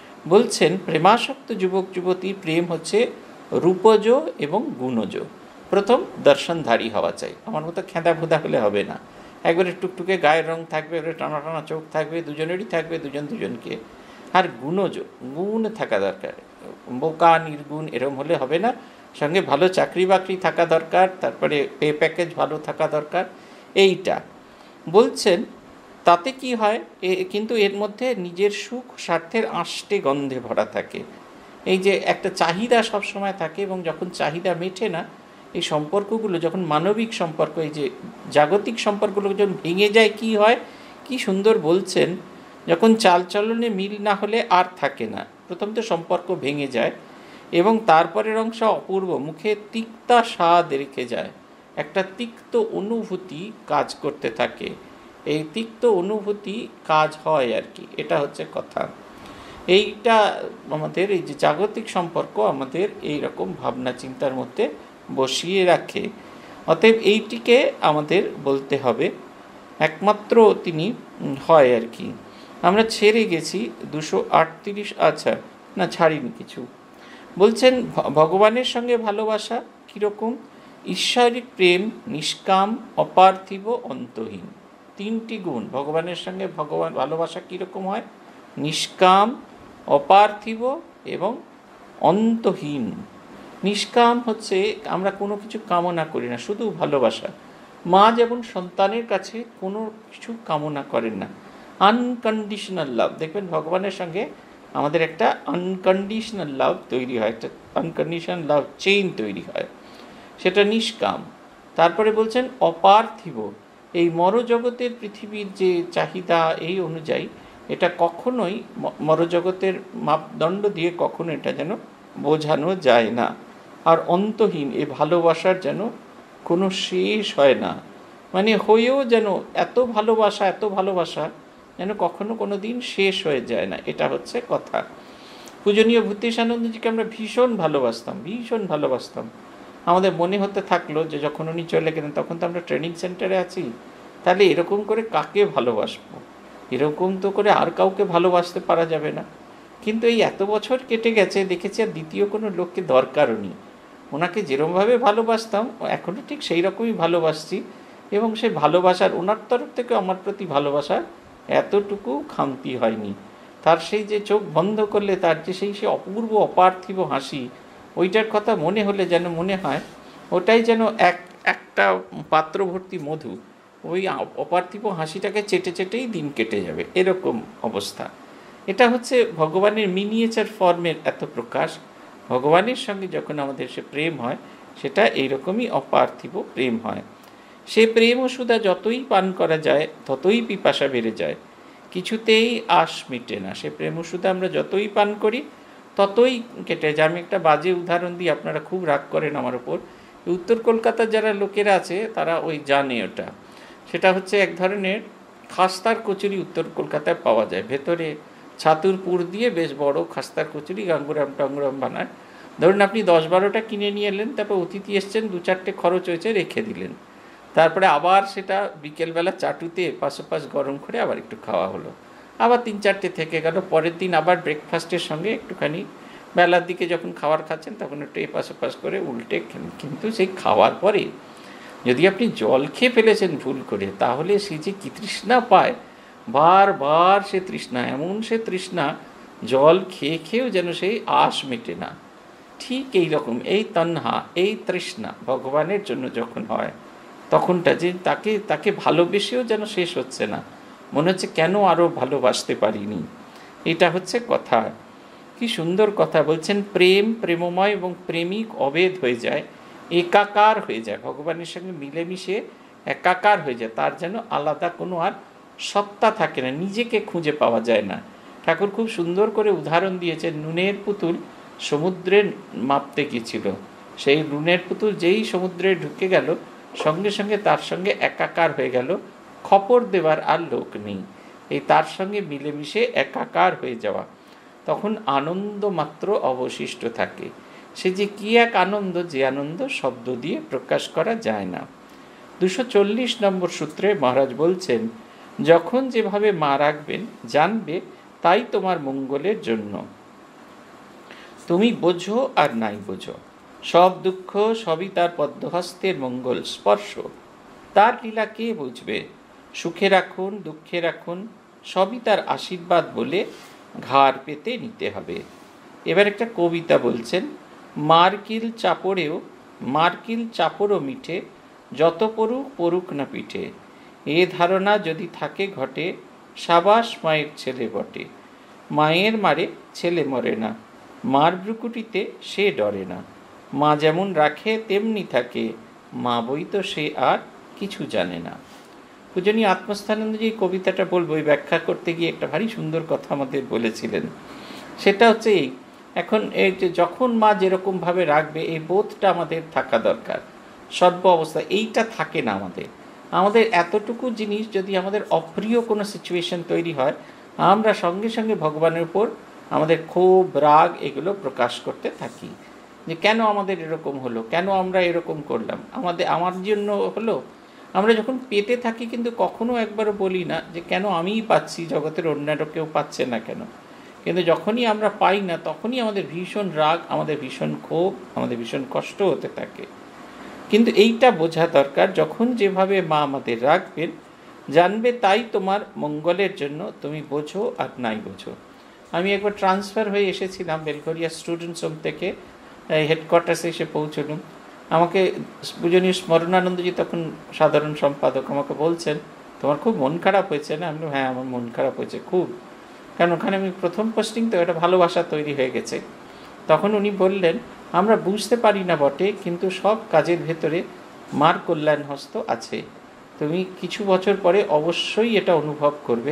বলছেন প্রেমাসক্ত যুবক যুবতীর প্রেম হচ্ছে রূপজ এবং গুণজ। প্রথম দর্শনধারী হওয়া চাই, আমার মতো খেঁদা ভুদা হলে হবে না। একবারে টুকটুকে গায়ের রং থাকবে, একবারে টানা টানা চোখ থাকবে, দুজনেরই থাকবে, দুজন দুজনকে। আর গুণজ, গুণ থাকা দরকার, বোকা নির্গুণ এরম হলে হবে না। সঙ্গে ভালো চাকরি বাকরি থাকা দরকার, তারপরে পে প্যাকেজ ভালো থাকা দরকার। এইটা বলছেন, তাতে কি হয়, কিন্তু এর মধ্যে নিজের সুখ স্বার্থের আষ্টে গন্ধে ভরা থাকে। এই যে একটা চাহিদা সবসময় থাকে, এবং যখন চাহিদা মেটে না, এই সম্পর্কগুলো যখন মানবিক সম্পর্ক, এই যে জাগতিক সম্পর্কগুলো যখন ভেঙে যায়, কি হয়, কি সুন্দর বলছেন, যখন চালচলনে মিল না হলে আর থাকে না, প্রথম তো সম্পর্ক ভেঙে যায়, এবং তারপরের অংশ অপূর্ব, মুখে তিক্তা স্বাদ রেখে যায়, একটা তিক্ত অনুভূতি কাজ করতে থাকে, এই তিক্ত অনুভূতি কাজ হয় আর কি, এটা হচ্ছে কথা। এইটা আমাদের এই যে জাগতিক সম্পর্ক আমাদের এই রকম ভাবনা চিন্তার মধ্যে বসিয়ে রাখে। অতএব এইটিকে আমাদের বলতে হবে, একমাত্র তিনি হয় আর কি। আমরা ছেড়ে গেছি 238, আচ্ছা না ছাড়িনি কিছু। বলছেন ভগবানের সঙ্গে ভালোবাসা কীরকম? ঈশ্বরিক প্রেম নিষ্কাম, অপার্থিব, অন্তহীন, তিনটি গুণ। ভগবানের সঙ্গে ভালোবাসা কীরকম হয়? নিষ্কাম, অপার্থিব এবং অন্তহীন। নিষ্কাম হচ্ছে আমরা কোনো কিছু কামনা করি না, শুধু ভালোবাসা। মা যেমন সন্তানের কাছে কোনো কিছু কামনা করেন না, আনকন্ডিশনাল লাভ। দেখবেন ভগবানের সঙ্গে আমাদের একটা আনকন্ডিশনাল লাভ তৈরি হয়, একটা আনকন্ডিশনাল লাভ চেইন তৈরি হয়, সেটা নিষ্কাম। তারপরে বলছেন অপার্থিব, এই মরজগতের পৃথিবীর যে চাহিদা এই অনুযায়ী এটা কখনোই মরজগতের মাপদণ্ড দিয়ে কখনো এটা যেন বোঝানো যায় না। আর অন্তহীন এই ভালোবাসার যেন কোনো শেষ হয় না, মানে হয়েও যেন এত ভালোবাসা যেন কখনো কোনো দিন শেষ হয়ে যায় না, এটা হচ্ছে কথা। পূজনীয় ভূতেশানন্দজিকে আমরা ভীষণ ভালোবাসতাম। আমাদের মনে হতে থাকলো যে যখন উনি চলে গেলেন তখন তো আমরা ট্রেনিং সেন্টারে আছি, তাহলে এরকম করে কাকে ভালোবাসবো, এরকম তো করে আর কাউকে ভালোবাসতে পারা যাবে না। কিন্তু এই এত বছর কেটে গেছে, দেখেছি আর দ্বিতীয় কোনো লোককে দরকারও নেই। ওনাকে যেরকমভাবে ভালোবাসতাম এখনও ঠিক সেই রকমই ভালোবাসছি, এবং সেই ভালোবাসার ওনার তরফ থেকে আমার প্রতি ভালোবাসার এতটুকু খামতি হয়নি। তার সেই যে চোখ বন্ধ করলে তার যে সেই অপূর্ব অপার্থিব হাসি, ওইটার কথা মনে হলে যেন মনে হয় ওটাই যেন একটা পাত্র ভর্তি মধু, ওই অপার্থিব হাসিটাকে চেটেই দিন কেটে যাবে, এরকম অবস্থা। এটা হচ্ছে ভগবানের মিনিয়েচার ফর্মের এত প্রকাশ। ভগবানের সঙ্গে যখন আমাদের সে প্রেম হয়, সেটা এইরকমই অপার্থিব প্রেম হয়। সে প্রেম ও সুধা যতই পান করা যায় ততই পিপাসা বেড়ে যায়, কিছুতেই আশ মিটে না। সে প্রেম ও সুধা আমরা যতই পান করি ততই কেটে যায়। আমি একটা বাজে উদাহরণ দিই, আপনারা খুব রাগ করেন আমার ওপর। উত্তর কলকাতার যারা লোকেরা আছে তারা ওই জানে ওটা। সেটা হচ্ছে এক ধরনের খাস্তার কচুরি উত্তর কলকাতায় পাওয়া যায়, ভেতরে ছাতুর পুর দিয়ে বেশ বড় খাস্তার কচুরি, গাঙ্গুরাম টাঙ্গুরাম বানায়। ধরুন আপনি 10-12টা কিনে নিয়ে এলেন, তারপর অতিথি এসছেন, 2-4টে খরচ হয়েছে, রেখে দিলেন। তারপরে আবার সেটা বিকেলবেলা চাটুতে পাশাপাশ গরম করে আবার একটু খাওয়া হলো, আবার 3-4টে থেকে গেল। পরের দিন আবার ব্রেকফাস্টের সঙ্গে একটুখানি বেলার দিকে যখন খাবার খাচ্ছেন তখন একটু এপাশ করে উল্টে খেলেন। কিন্তু সেই খাওয়ার পরে যদি আপনি জল খেয়ে ফেলেছেন ভুল করে, তাহলে সে যে কী তৃষ্ণা পায়, বারবার সে তৃষ্ণা, এমন সে তৃষ্ণা জল খেয়েও যেন সেই আশ মেটে না। ঠিক এই রকম এই তন্হা, এই তৃষ্ণা ভগবানের জন্য যখন হয়, তখনটা যে তাকে ভালোবেসেও যেন শেষ হচ্ছে না, মনে হচ্ছে কেন আরও ভালোবাসতে পারিনি। এটা হচ্ছে কথা। কি সুন্দর কথা বলছেন, প্রেমময় এবং প্রেমিক অভেদ হয়ে যায়, একাকার হয়ে যায়, ভগবানের সঙ্গে মিলেমিশে একাকার হয়ে যায়। তার যেন আলাদা কোনো আর সত্তা থাকে না, নিজেকে খুঁজে পাওয়া যায় না। ঠাকুর খুব সুন্দর করে উদাহরণ দিয়েছেন, নুনের পুতুল সমুদ্রে মাপতে গিয়েছিল, সেই নুনের পুতুল যেই সমুদ্রে ঢুকে গেল সঙ্গে সঙ্গে তার সঙ্গে একাকার হয়ে গেল, খপর দেবার আর লোক নেই। এই তার সঙ্গে মিলেমিশে একাকার হয়ে যাওয়া, তখন আনন্দ মাত্র অবশিষ্ট থাকে। সে যে কি এক আনন্দ, যে আনন্দ শব্দ দিয়ে প্রকাশ করা যায় না। 240 নম্বর সূত্রে মহারাজ বলছেন, যখন যেভাবে মা রাখবেন জানবে তাই তোমার মঙ্গলের জন্য। তুমি বোঝো আর নাই বোঝো, সব দুঃখ সবই তার পদ্মহস্তের মঙ্গল স্পর্শ। তার লীলা কে বুঝবে? সুখে রাখুন দুঃখে রাখুন, সবই তার আশীর্বাদ বলে ঘাড় পেতে নিতে হবে। এবার একটা কবিতা বলছেন, মার্কিল চাপড়ও মিঠে, যত পড়ুক না পিঠে। এ ধারণা যদি থাকে ঘটে, সাবাস মায়ের ছেলে বটে। মায়ের মারে ছেলে মরে না, মার ভ্রুকুটিতে সে ডরে না। মা যেমন রাখে তেমনি থাকে, মা বই তো সে আর কিছু জানে না। পূজনীয় আত্মস্থানন্দজি এই কবিতাটা বলবো, এই ব্যাখ্যা করতে গিয়ে একটা ভারী সুন্দর কথা আমাদের বলেছিলেন। সেটা হচ্ছে এই, এখন এই যে যখন মা যেরকমভাবে রাখবে, এই বোধটা আমাদের থাকা দরকার সর্ব অবস্থা। এইটা থাকে না আমাদের এতটুকু জিনিস যদি আমাদের অপ্রিয় কোনো সিচুয়েশন তৈরি হয়, আমরা সঙ্গে সঙ্গে ভগবানের উপর আমাদের ক্ষোভ রাগ এগুলো প্রকাশ করতে থাকি, যে কেন আমাদের এরকম হলো, কেন আমরা এরকম করলাম, আমার জন্য হলো। আমরা যখন পেতে থাকি কিন্তু কখনো একবারও বলি না যে কেন আমিই পাচ্ছি, জগতের অন্যান্য কেউ পাচ্ছে না কেন। কিন্তু যখনই আমরা পাই না তখনই আমাদের ভীষণ রাগ, আমাদের ভীষণ ক্ষোভ, আমাদের ভীষণ কষ্ট হতে থাকে। কিন্তু এইটা বোঝা দরকার, যখন যেভাবে মা আমাদের রাখবেন জানবে তাই তোমার মঙ্গলের জন্য, তুমি বোঝো আর নাই বোঝো। আমি একবার ট্রান্সফার হয়ে এসেছিলাম বেলঘরিয়া স্টুডেন্টস হোম থেকে হেডকোয়ার্টার্সে এসে পৌঁছলাম। আমাকে পূজনীয় স্মরণানন্দজি তখন সাধারণ সম্পাদক আমাকে বলছেন, তোমার খুব মন খারাপ হয়েছে না? আমি হ্যাঁ, আমার মন খারাপ হয়েছে খুব, কারণ ওখানে আমি প্রথম পোস্টিং, তো একটা ভালোবাসা তৈরি হয়ে গেছে। তখন উনি বললেন, আমরা বুঝতে পারি না বটে, কিন্তু সব কাজের ভেতরে মার কল্যাণ হস্ত আছে। তুমি কিছু বছর পরে অবশ্যই এটা অনুভব করবে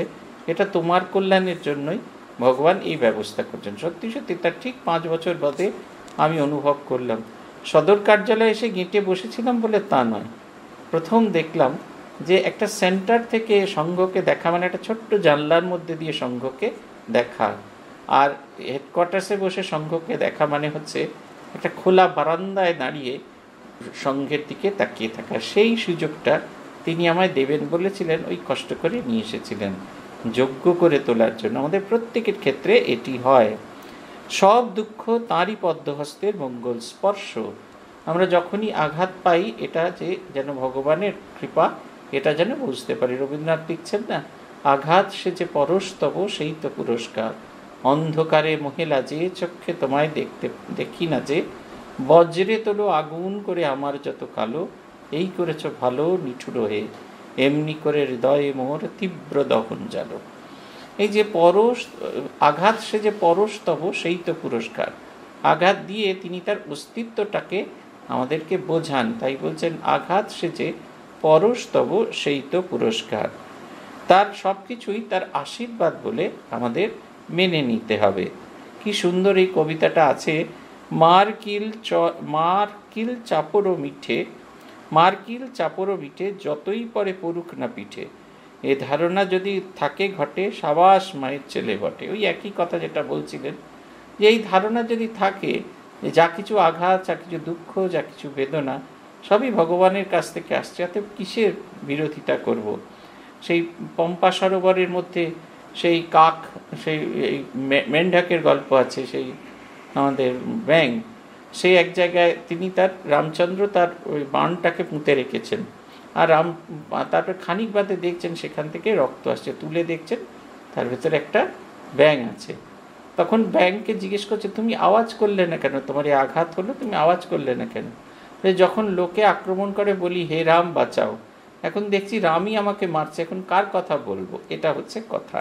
এটা তোমার কল্যাণের জন্যই ভগবান এই ব্যবস্থা করছেন। সত্যি সত্যি তার ঠিক 5 বছর বাদে আমি অনুভব করলাম। সদর কার্যালয়ে এসে গেঁটে বসেছিলাম বলে তা নয়, প্রথম দেখলাম যে একটা সেন্টার থেকে সংঘকে দেখা মানে একটা ছোট্ট জানলার মধ্যে দিয়ে সংঘকে দেখা, আর হেডকোয়ার্টার্সে বসে সংঘকে দেখা মানে হচ্ছে একটা খোলা বারান্দায় দাঁড়িয়ে সংঘের দিকে তাকিয়ে থাকা। সেই সুযোগটা তিনি আমায় দেবেন বলেছিলেন, ওই কষ্ট করে নিয়ে এসেছিলেন যোগ্য করে তোলার জন্য। আমাদের প্রত্যেকের ক্ষেত্রে এটি হয়। সব দুঃখ তাঁরই পদ্মহস্তের মঙ্গল স্পর্শ। আমরা যখনই আঘাত পাই এটা যে যেন ভগবানের কৃপা, এটা যেন বুঝতে পারি। রবীন্দ্রনাথ লিখছেন না, আঘাত সে যে পরশতব সেই তো পুরস্কার, অন্ধকারে মহিলা যে চক্ষে তোমায় দেখি না যে, বজ্রে তোলো আগুন করে আমার যত কালো, এই করেছ ভালো নিঠুর হয়ে, এমনি করে হৃদয়ে মোর তীব্র দহন জালো। এই যে পরশ, আঘাত সে যে পরশতব সেই তো পুরস্কার, আঘাত দিয়ে তিনি তার অস্তিত্বটাকে আমাদেরকে বোঝান। তাই বলছেন আঘাত সে যে পরশতব সেই তো পুরস্কার। তার সব কিছুই তার আশীর্বাদ বলে আমাদের মেনে নিতে হবে। কি সুন্দর এই কবিতাটা আছে, মারকিল চাপড়ো মিঠে, মারকিল চাপড়ো মিঠে যতই পরে পড়ুক না পিঠে, এ ধারণা যদি থাকে ঘটে সাবাস মায়ের ছেলে বটে। ওই একই কথা যেটা বলছিলেন, যে এই ধারণা যদি থাকে যে যা কিছু আঘাত, যা কিছু দুঃখ, যা কিছু বেদনা সবই ভগবানের কাছ থেকে আসছে, যাতে কিসের বিরোধিতা করব। সেই পম্পা সরোবরের মধ্যে সেই কাক, সেই মেন্ঢাকের গল্প আছে, সেই আমাদের ব্যাং, সেই এক জায়গায় তিনি তার রামচন্দ্র তার ওই বাণটাকে পুঁতে রেখেছেন, আর তারপর খানিক বাদে দেখছেন সেখান থেকে রক্ত আসছে, তুলে দেখছেন তার ভেতরে একটা ব্যাং আছে। তখন ব্যাংকে জিজ্ঞেস করছে, তুমি আওয়াজ করলে না কেন, তোমার এই আঘাত হলো, তুমি আওয়াজ করলে না কেন? যখন লোকে আক্রমণ করে বলি হে রাম বাঁচাও, এখন দেখছি রামই আমাকে মারছে, এখন কার কথা বলবো? এটা হচ্ছে কথা।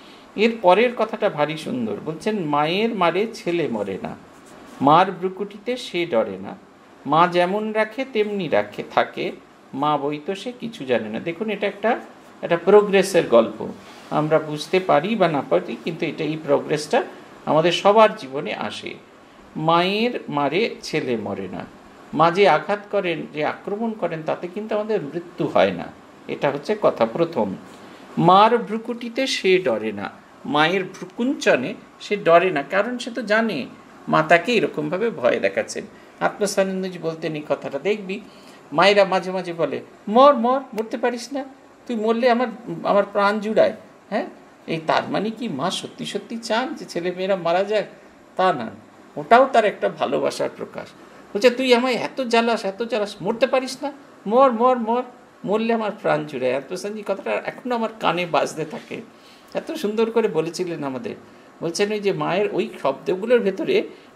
এর পরের কথাটা ভারী সুন্দর, বলছেন মায়ের মারে ছেলে মরে না, মার ব্রুকুটিতে সে ডরে না, মা যেমন রাখে তেমনি রাখে থাকে, মা বই তো সে কিছু জানে না। দেখুন, এটা একটা প্রোগ্রেসের গল্প। আমরা বুঝতে পারি বা না পারি, কিন্তু এই প্রোগ্রেসটা আমাদের সবার জীবনে আসে। মায়ের মারে ছেলে মরে না, মা যে আঘাত করেন, যে আক্রমণ করেন, তাতে কিন্তু আমাদের মৃত্যু হয় না। এটা হচ্ছে কথা প্রথম। মার ভ্রুকুটিতে সে ডরে না, মায়ের ভ্রুকুঞ্চনে সে ডরে না, কারণ সে তো জানে মা তাকে এরকমভাবে ভয় দেখাচ্ছেন। আত্মস্বানন্দজি বলতেন এই কথাটা, দেখবি মায়েরা মাঝে মাঝে বলে মর মর, মরতে পারিস না, তুই মরলে আমার প্রাণ জুড়ায়। হ্যাঁ, এই তার মানে কি মা সত্যি সত্যি চান যে ছেলে মেয়েরা মারা যাক? তা না, ওটাও তার একটা ভালোবাসার প্রকাশ। বলছে তুই আমায় এত জ্বালাস, মরতে পারিস না, মর মর মর, মরলে আমার প্রাণ জুড়ায়। আত্মস্বানন্দজি কথাটা এখনো আমার কানে বাজতে থাকে, এত সুন্দর করে বলেছিলেন আমাদের। বলছেন ওই যে মায়ের ওই শব্দগুলোর ভেতরে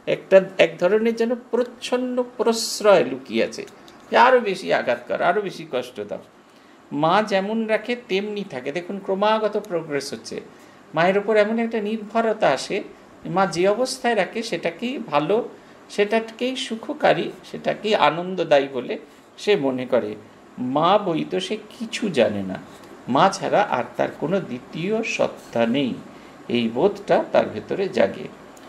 এক ধরনের যেন প্রচ্ছন্ন প্রশ্রয় লুকিয়ে আছে, যে আরও বেশি আঘাত কর, আরও বেশি কষ্ট দাও। মা যেমন রাখে তেমনি থাকে। দেখুন, ক্রমাগত প্রোগ্রেস হচ্ছে। মায়ের ওপর এমন একটা নির্ভরতা আসে, মা যে অবস্থায় রাখে সেটাকেই ভালো, সেটাকেই সুখকারী, সেটাকেই আনন্দদায়ী বলে সে মনে করে। মা বই তো সে কিছু জানে না, মা ছাড়া আর তার কোনো দ্বিতীয় সত্তা নেই, এই বোধটা তার ভেতরে জাগে।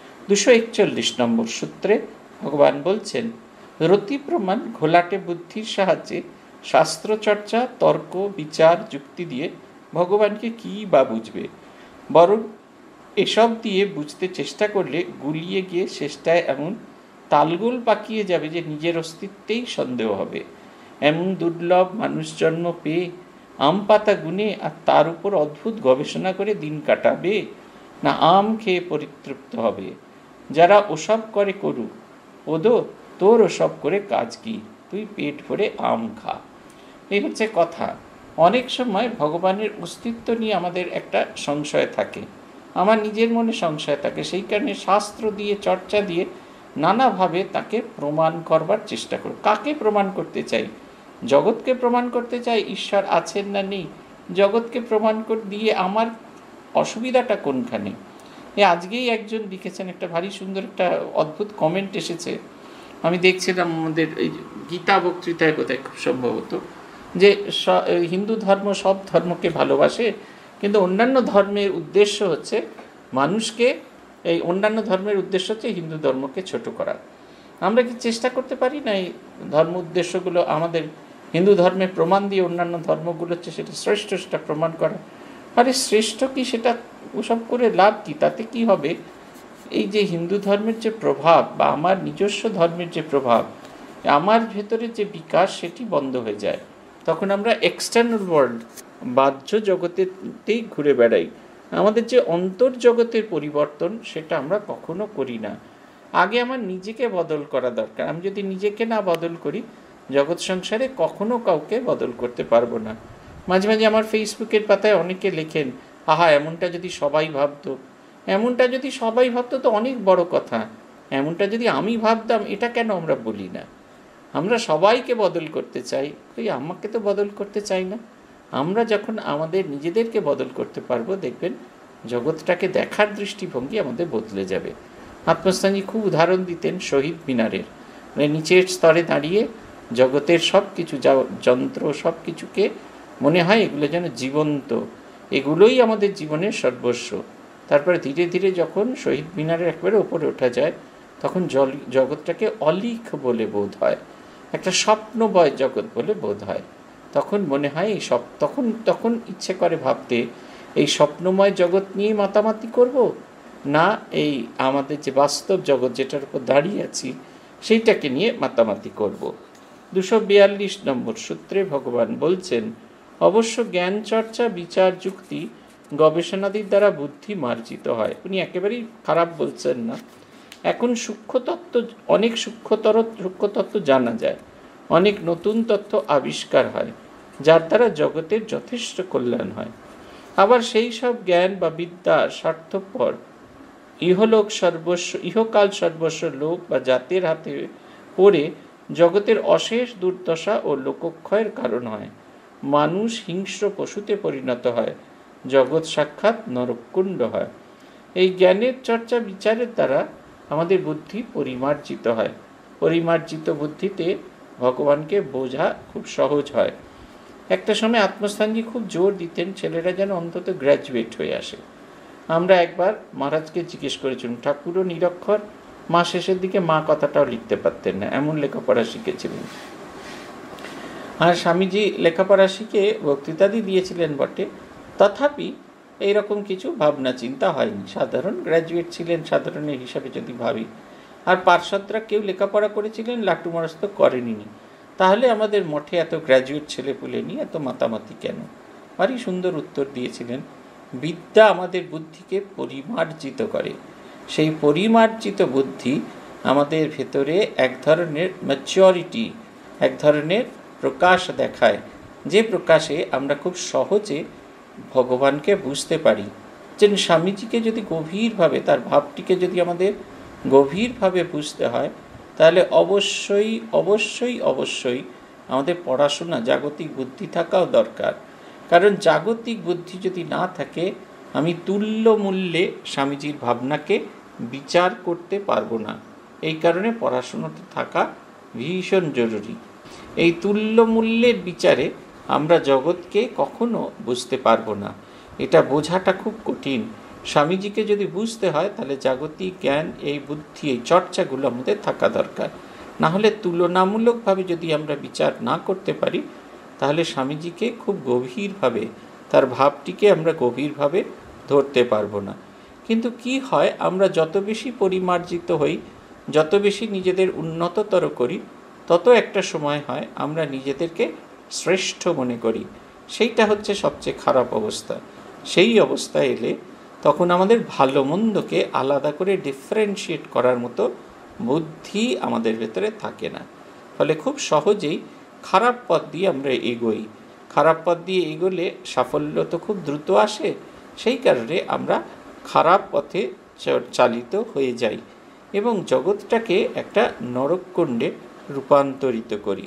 241 নম্বর সূত্রে ভগবান বলছেন, রতি প্রমাণ ঘোলাটে বুদ্ধির সাহায্যে শাস্ত্রচর্চা, তর্ক, বিচার, যুক্তি দিয়ে ভগবানকে কী বা বুঝবে, বরং এসব দিয়ে বুঝতে চেষ্টা করলে গুলিয়ে গিয়ে শেষটায় এমন তালগোল পাকিয়ে যাবে যে নিজের অস্তিত্বেই সন্দেহ হবে। এমন দুর্লভ মানুষ জন্ম পেয়ে আম পাতা গুনে আর তার উপর অদ্ভুত গবেষণা করে দিন কাটাবে, না আম খেয়ে পরিতৃপ্ত হবে? যারা ওসব করে করুক, ওদো তোর ওসব করে কাজ কি, তুই পেট ভরে আম খা। এই হচ্ছে কথা। অনেক সময় ভগবানের অস্তিত্ব নিয়ে আমাদের একটা সংশয় থাকে, আমার নিজের মনে সংশয় থাকে, সেই কারণে শাস্ত্র দিয়ে, চর্চা দিয়ে নানাভাবে তাকে প্রমাণ করবার চেষ্টা করব। কাকে প্রমাণ করতে চাই? জগৎকে প্রমাণ করতে চাই ঈশ্বর আছেন না নেই। জগৎকে প্রমাণ দিয়ে আমার অসুবিধাটা কোনখানে? আজকেই একজন লিখেছেন, একটা ভারী সুন্দর একটা অদ্ভুত কমেন্ট এসেছে, আমি দেখছিলাম আমাদের এই গীতা বক্তৃতায় বোধহয় খুব সম্ভবত, যে হিন্দু ধর্ম সব ধর্মকে ভালোবাসে, কিন্তু অন্যান্য ধর্মের উদ্দেশ্য হচ্ছে মানুষকে, এই অন্যান্য ধর্মের উদ্দেশ্য হচ্ছে হিন্দু ধর্মকে ছোট করা। আমরা কি চেষ্টা করতে পারি না এই ধর্ম উদ্দেশ্যগুলো আমাদের হিন্দু ধর্মে প্রমাণ দিয়ে অন্যান্য ধর্মগুলো হচ্ছে সেটা শ্রেষ্ঠ, সেটা প্রমাণ করা? আরে শ্রেষ্ঠ কি, সেটা ওসব করে লাভ কি? তাতে কি হবে? এই যে হিন্দু ধর্মের যে প্রভাব বা আমার নিজস্ব ধর্মের যে প্রভাব, আমার ভেতরে যে বিকাশ, সেটি বন্ধ হয়ে যায়। তখন আমরা এক্সটার্নাল ওয়ার্ল্ড, বাহ্য জগতেতেই ঘুরে বেড়াই। আমাদের যে অন্তর্জগতের পরিবর্তন, সেটা আমরা কখনো করি না। আগে আমার নিজেকে বদল করা দরকার। আমি যদি নিজেকে না বদল করি, জগৎ সংসারে কখনো কাউকে বদল করতে পারবো না। মাঝে মাঝে আমার ফেসবুকের পাতায় অনেকে লেখেন, আহা এমনটা যদি সবাই ভাবতো। এমনটা যদি সবাই ভাবতো তো অনেক বড় কথা। এমনটা যদি আমি ভাবতাম, এটা কেন আমরা বলি না? আমরা সবাইকে বদল করতে চাই, ওই আমাকে তো বদল করতে চাই না। আমরা যখন আমাদের নিজেদেরকে বদল করতে পারবো, দেখবেন জগৎটাকে দেখার দৃষ্টিভঙ্গি আমাদের বদলে যাবে। আত্মস্থানী খুব উদাহরণ দিতেন শহীদ মিনারের, মানে নিচের স্তরে দাঁড়িয়ে জগতের সব কিছু, যা যন্ত্র, সব কিছুকে মনে হয় এগুলো যেন জীবন্ত, এগুলোই আমাদের জীবনের সর্বস্ব। তারপরে ধীরে ধীরে যখন শহীদ মিনারের একবারে ওপরে ওঠা যায়, তখন জগৎটাকে অলিক বলে বোধ হয়, একটা স্বপ্নময় জগৎ বলে বোধ হয়। তখন মনে হয় এই তখন ইচ্ছে করে ভাবতে, এই স্বপ্নময় জগৎ নিয়েই মাতামাতি করব, না এই আমাদের যে বাস্তব জগৎ যেটার উপর দাঁড়িয়ে আছি সেইটাকে নিয়ে মাতামাতি করব। 242 নম্বর সূত্রে ভগবান বলছেন, অবশ্য জ্ঞান চর্চা, বিচার, যুক্তি, গবেষণাদির দ্বারা বুদ্ধি মার্জিত হয়। উনি একেবারেই খারাপ বলছেন না। এখন সূক্ষ্মতত্ত্ব, অনেক সূক্ষ্মতত্ত্ব জানা যায়, অনেক নতুন তথ্য আবিষ্কার হয়, যার দ্বারা জগতের যথেষ্ট কল্যাণ হয়। আবার সেই সব জ্ঞান বা বিদ্যা স্বার্থপর ইহকাল সর্বস্ব লোক বা জাতের হাতে পড়ে জগতের অশেষ দুর্দশা ও লোকক্ষয়ের কারণ হয়। মানুষ হিংস্র পশুতে পরিণত হয়, জগৎ সাক্ষাৎ নরককুণ্ড হয়। এই জ্ঞানের চর্চা বিচারের দ্বারা আমাদের বুদ্ধি পরিমার্জিত হয়। পরিমার্জিত বুদ্ধিতে ভগবানকে বোঝা খুব সহজ হয়। একটা সময় আত্মস্থানজি খুব জোর দিতেন ছেলেরা যেন অন্তত গ্র্যাজুয়েট হয়ে আসে। আমরা একবার মহারাজকে জিজ্ঞেস করেছিলাম, ঠাকুরও নিরক্ষর, মা শেষের দিকে মা কথাটাও লিখতে পারতেন না, এমন লেখাপড়া শিখেছিলেন। আর স্বামীজি লেখাপড়া শিখে বক্তৃতাদি দিয়েছিলেন বটে, তথাপি এইরকম কিছু ভাবনা চিন্তা হয়নি। সাধারণ গ্র্যাজুয়েট ছিলেন সাধারণের হিসাবে যদি ভাবি। আর পার্শ্বদরা কেউ লেখাপড়া করেছিলেন, লাট্টু মহারাজ তো করেনি। তাহলে আমাদের মঠে এত গ্র্যাজুয়েট ছেলেপুলে নিয়ে এত মাতামাতি কেন? ভারী সুন্দর উত্তর দিয়েছিলেন, বিদ্যা আমাদের বুদ্ধিকে পরিমার্জিত করে। সেই পরিমার্জিত বুদ্ধি আমাদের ভেতরে এক ধরনের ম্যাচিওরিটি, এক ধরনের প্রকাশ দেখায়, যে প্রকাশে আমরা খুব সহজে ভগবানকে বুঝতে পারি। যেন স্বামীজিকে যদি গভীরভাবে, তার ভাবটিকে যদি আমাদের গভীরভাবে বুঝতে হয়, তাহলে অবশ্যই অবশ্যই অবশ্যই আমাদের পড়াশোনা, জাগতিক বুদ্ধি থাকাও দরকার। কারণ জাগতিক বুদ্ধি যদি না থাকে, আমি তুল্য মূল্যে স্বামীজির ভাবনাকে বিচার করতে পারবো না। এই কারণে পড়াশোনাটা থাকা ভীষণ জরুরি। এই তুল্য মূল্যের বিচারে আমরা জগৎকে কখনো বুঝতে পারবো না, এটা বোঝাটা খুব কঠিন। স্বামীজিকে যদি বুঝতে হয়, তাহলে জাগতিক জ্ঞান, এই বুদ্ধি, এই চর্চাগুলো আমাদের থাকা দরকার। না হলে তুলনামূলকভাবে যদি আমরা বিচার না করতে পারি, তাহলে স্বামীজিকে খুব গভীরভাবে, তার ভাবটিকে আমরা গভীরভাবে ধরতে পারবো না। কিন্তু কি হয়, আমরা যত বেশি পরিমার্জিত হই, যত বেশি নিজেদের উন্নততর করি, তত একটা সময় হয় আমরা নিজেদেরকে শ্রেষ্ঠ মনে করি। সেইটা হচ্ছে সবচেয়ে খারাপ অবস্থা। সেই অবস্থায় এলে তখন আমাদের ভালো মন্দকে আলাদা করে ডিফারেন্সিয়েট করার মতো বুদ্ধি আমাদের ভেতরে থাকে না। ফলে খুব সহজেই খারাপ পথ দিয়ে আমরা এগোই। খারাপ পথ দিয়ে এগোলে সাফল্য তো খুব দ্রুত আসে, সেই কারণে আমরা খারাপ পথে চালিত হয়ে যাই এবং জগৎটাকে একটা নরককুণ্ডে রূপান্তরিত করি।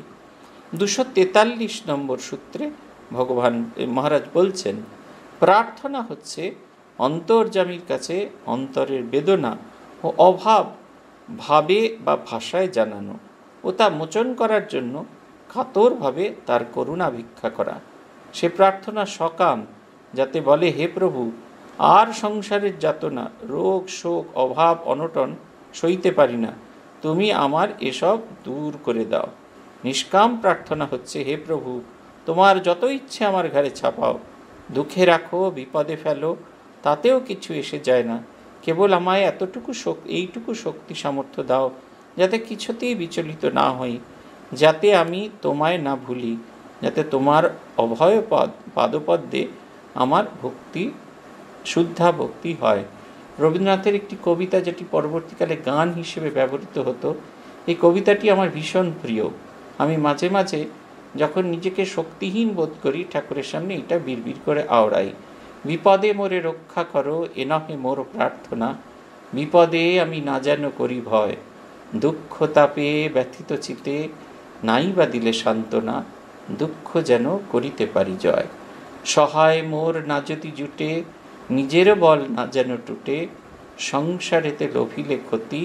243 নম্বর সূত্রে ভগবান মহারাজ বলছেন, প্রার্থনা হচ্ছে অন্তর্যামীর কাছে অন্তরের বেদনা ও অভাব ভাবে বা ভাষায় জানানো ও তা মোচন করার জন্য কাতরভাবে তার করুণা ভিক্ষা করা। সে প্রার্থনা সকাম, যাতে বলে, হে প্রভু, আর সংসারের যাতনা, রোগ শোক অভাব অনটন সইতে পারি না, তুমি আমার এসব দূর করে দাও। নিষ্কাম প্রার্থনা হচ্ছে, হে প্রভু, তোমার যত ইচ্ছে আমার ঘরে ছাপাও, দুঃখে রাখো, বিপদে ফেলো, তাতেও কিছু এসে যায় না। কেবল আমায় এইটুকু শক্তি সামর্থ্য দাও, যাতে কিছুতেই বিচলিত না হই, যাতে আমি তোমায় না ভুলি, যাতে তোমার অভয় পাদপদ্মে আমার ভক্তি শুদ্ধা ভক্তি হয়। রবীন্দ্রনাথের একটি কবিতা, যেটি পরবর্তীকালে গান হিসেবে ব্যবহৃত হতো, এই কবিতাটি আমার ভীষণ প্রিয়। আমি মাঝে মাঝে যখন নিজেকে শক্তিহীন বোধ করি, ঠাকুরের সামনে এটা বিড়বিড় করে আওড়াই। বিপদে মোরে রক্ষা করো, এ নহে মোর প্রার্থনা, বিপদে আমি না যেন করি ভয়, দুঃখ তাপে ব্যথিত চিতে নাই বা দিলে সান্ত্বনা, দুঃখ যেন করিতে পারি জয়। সহায় মোর না যদি জুটে, নিজের বল না যেন টুটে, সংসারেতে লোভিলে ক্ষতি,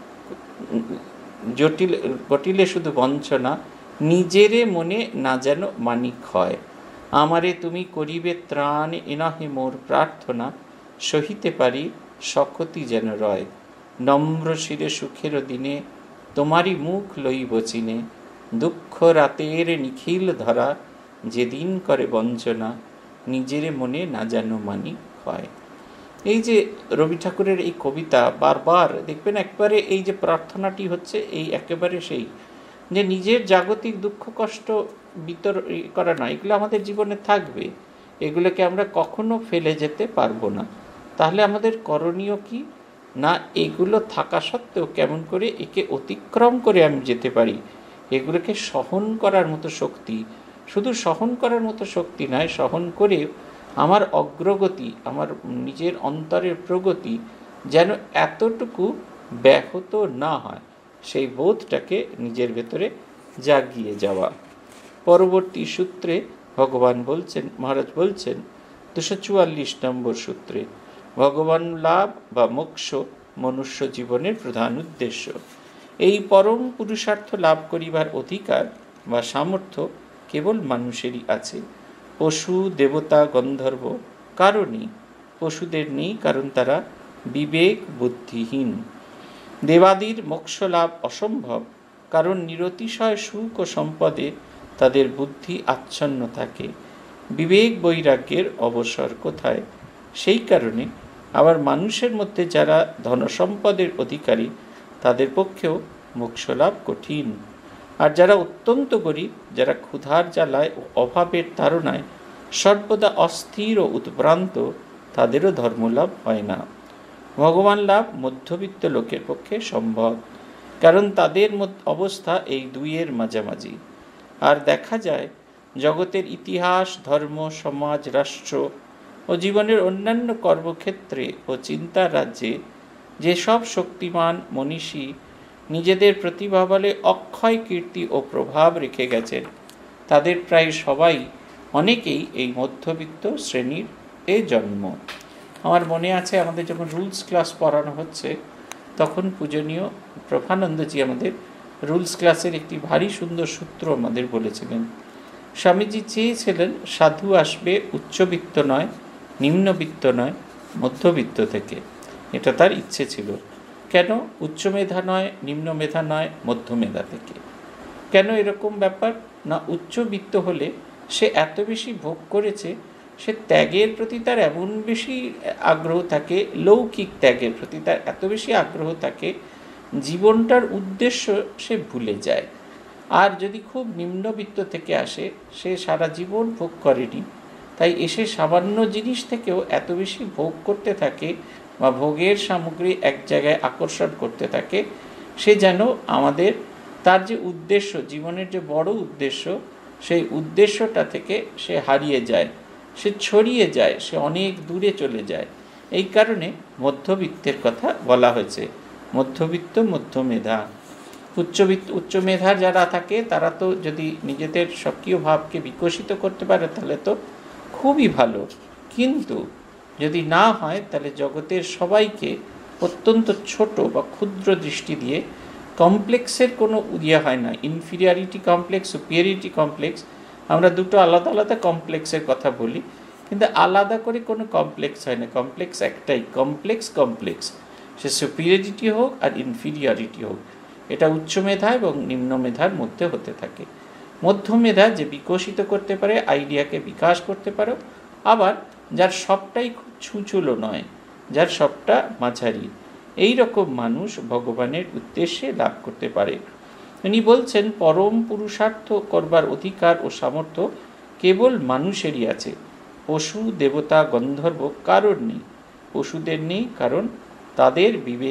ঘটিলে শুধু বঞ্চনা, নিজেরে মনে না যেন মানি ক্ষয়। আমারে তুমি করিবে ত্রাণ, এ নহে মোর প্রার্থনা, সহিতে পারি সকতি যেন রয়। নম্র শিরে সুখের দিনে, তোমারই মুখ লইব চিনে, দুঃখ রাতের নিখিল ধরা, যেদিন করে বঞ্চনা, নিজেরে মনে না যেন মানি ক্ষয়। এই যে রবি ঠাকুরের এই কবিতা, বারবার দেখবেন একবারে এই যে প্রার্থনাটি হচ্ছে, এই একেবারে সেই যে নিজের জাগতিক দুঃখ কষ্ট করা নয়, এগুলো আমাদের জীবনে থাকবে, এগুলোকে আমরা কখনো ফেলে যেতে পারবো না। তাহলে আমাদের করণীয় কি না, এগুলো থাকা সত্ত্বেও কেমন করে একে অতিক্রম করে আমি যেতে পারি, এগুলোকে সহন করার মতো শক্তি, শুধু সহন করার মতো শক্তি নয়, সহন করে আমার অগ্রগতি, আমার নিজের অন্তরের প্রগতি যেন এতটুকু ব্যাহত না হয়, সেই বোধটাকে নিজের ভেতরে জাগিয়ে যাওয়া। পরবর্তী সূত্রে ভগবান বলছেন, মহারাজ বলছেন 244 নম্বর সূত্রে, ভগবান লাভ বা মোক্ষ মনুষ্য জীবনের প্রধান উদ্দেশ্য। এই পরম পুরুষার্থ লাভ করিবার অধিকার বা সামর্থ্য কেবল মানুষেরই আছে। পশু দেবতা গন্ধর্ব কারণই পশুদের নেই, কারণ তারা বিবেক বুদ্ধিহীন। দেবাদির মোক্ষ লাভ অসম্ভব, কারণ নিরতিশয় সুখ ও সম্পদে তাদের বুদ্ধি আচ্ছন্ন থাকে। বিবেক বৈরাগ্যের অবসর কোথায়? সেই কারণে আবার মানুষের মধ্যে যারা ধনসম্পদের অধিকারী, তাদের পক্ষেও মোক্ষ লাভ কঠিন। আর যারা অত্যন্ত গরীব, যারা ক্ষুধার জ্বালায় ও অভাবের তাড়নায় সর্বদা অস্থির ও উদ্ভ্রান্ত, তাদেরও ধর্মলাভ হয় না। ভগবান লাভ মধ্যবিত্ত লোকের পক্ষে সম্ভব, কারণ তাদের অবস্থা এই দুইয়ের মাঝামাঝি। আর দেখা যায় জগতের ইতিহাস, ধর্ম, সমাজ, রাষ্ট্র ও জীবনের অন্যান্য কর্মক্ষেত্রে ও চিন্তার রাজ্যে যেসব শক্তিমান মনীষী নিজেদের প্রতিভা বলে অক্ষয় কীর্তি ও প্রভাব রেখে গেছেন, তাদের প্রায় সবাই, অনেকেই এই মধ্যবিত্ত শ্রেণীর জন্ম। আমার মনে আছে, আমাদের যখন রুলস ক্লাস পড়ানো হচ্ছে, তখন পূজনীয় প্রভানন্দজি আমাদের রুলস ক্লাসের একটি ভারী সুন্দর সূত্র আমাদের বলেছিলেন। স্বামীজি চেয়েছিলেন সাধু আসবে উচ্চবিত্ত নয়, নিম্নবিত্ত নয়, মধ্যবিত্ত থেকে। এটা তার ইচ্ছে ছিল। কেন উচ্চ মেধা নয়, নিম্ন মেধা নয়, মধ্যমেধা থেকে? কেন এরকম ব্যাপার? না, উচ্চবিত্ত হলে সে এত বেশি ভোগ করেছে, সে ত্যাগের প্রতি তার এমন বেশি আগ্রহ থাকে, লৌকিক ত্যাগের প্রতি তার এত বেশি আগ্রহ থাকে, জীবনটার উদ্দেশ্য সে ভুলে যায়। আর যদি খুব নিম্নবিত্ত থেকে আসে, সে সারা জীবন ভোগ করেনি, তাই এসে সামান্য জিনিস থেকেও এত বেশি ভোগ করতে থাকে বা ভোগের সামগ্রী এক জায়গায় আকর্ষণ করতে থাকে, সে যেন তার যে উদ্দেশ্য, জীবনের যে বড় উদ্দেশ্য, সেই উদ্দেশ্যটা থেকে সে হারিয়ে যায়, সে ছড়িয়ে যায়, সে অনেক দূরে চলে যায়। এই কারণে মধ্যবিত্তের কথা বলা হয়েছে। মধ্যবিত্ত, মধ্যমেধা। উচ্চ মেধা যারা থাকে, তারা তো যদি নিজেদের স্বকীয় ভাবকে বিকশিত করতে পারে তাহলে তো খুবই ভালো, কিন্তু যদি না হয় তাহলে জগতের সবাইকে অত্যন্ত ছোট বা ক্ষুদ্র দৃষ্টি দিয়ে, কমপ্লেক্সের কোনো হয় না, ইনফিরিয়রিটি কমপ্লেক্স, সুপিরিয়রিটি কমপ্লেক্স, আমরা দুটো আলাদা আলাদা কমপ্লেক্সের কথা বলি। কিন্তু আলাদা করে কোনো কমপ্লেক্স হয় না, কমপ্লেক্স একটাই, কমপ্লেক্স। সে সুপিরিয়রিটি হোক আর ইনফিরিয়রিটি হোক, এটা উচ্চ মেধা এবং নিম্ন মেধার মধ্যে হতে থাকে। মধ্য মেধা যে বিকশিত করতে পারে, আইডিয়াকে বিকাশ করতে পারে, আবার যার সবটাই খুব ছুঁচুলো নয়, যার সবটা মাঝারি, এই রকম মানুষ ভগবানের উদ্দেশ্যে লাভ করতে পারে। উনি বলছেন পরম পুরুষার্থ করবার অধিকার ও সামর্থ্য কেবল মানুষেরই আছে, পশু দেবতা গন্ধর্ব কারোর নেই। পশুদের নেই কারণ তারা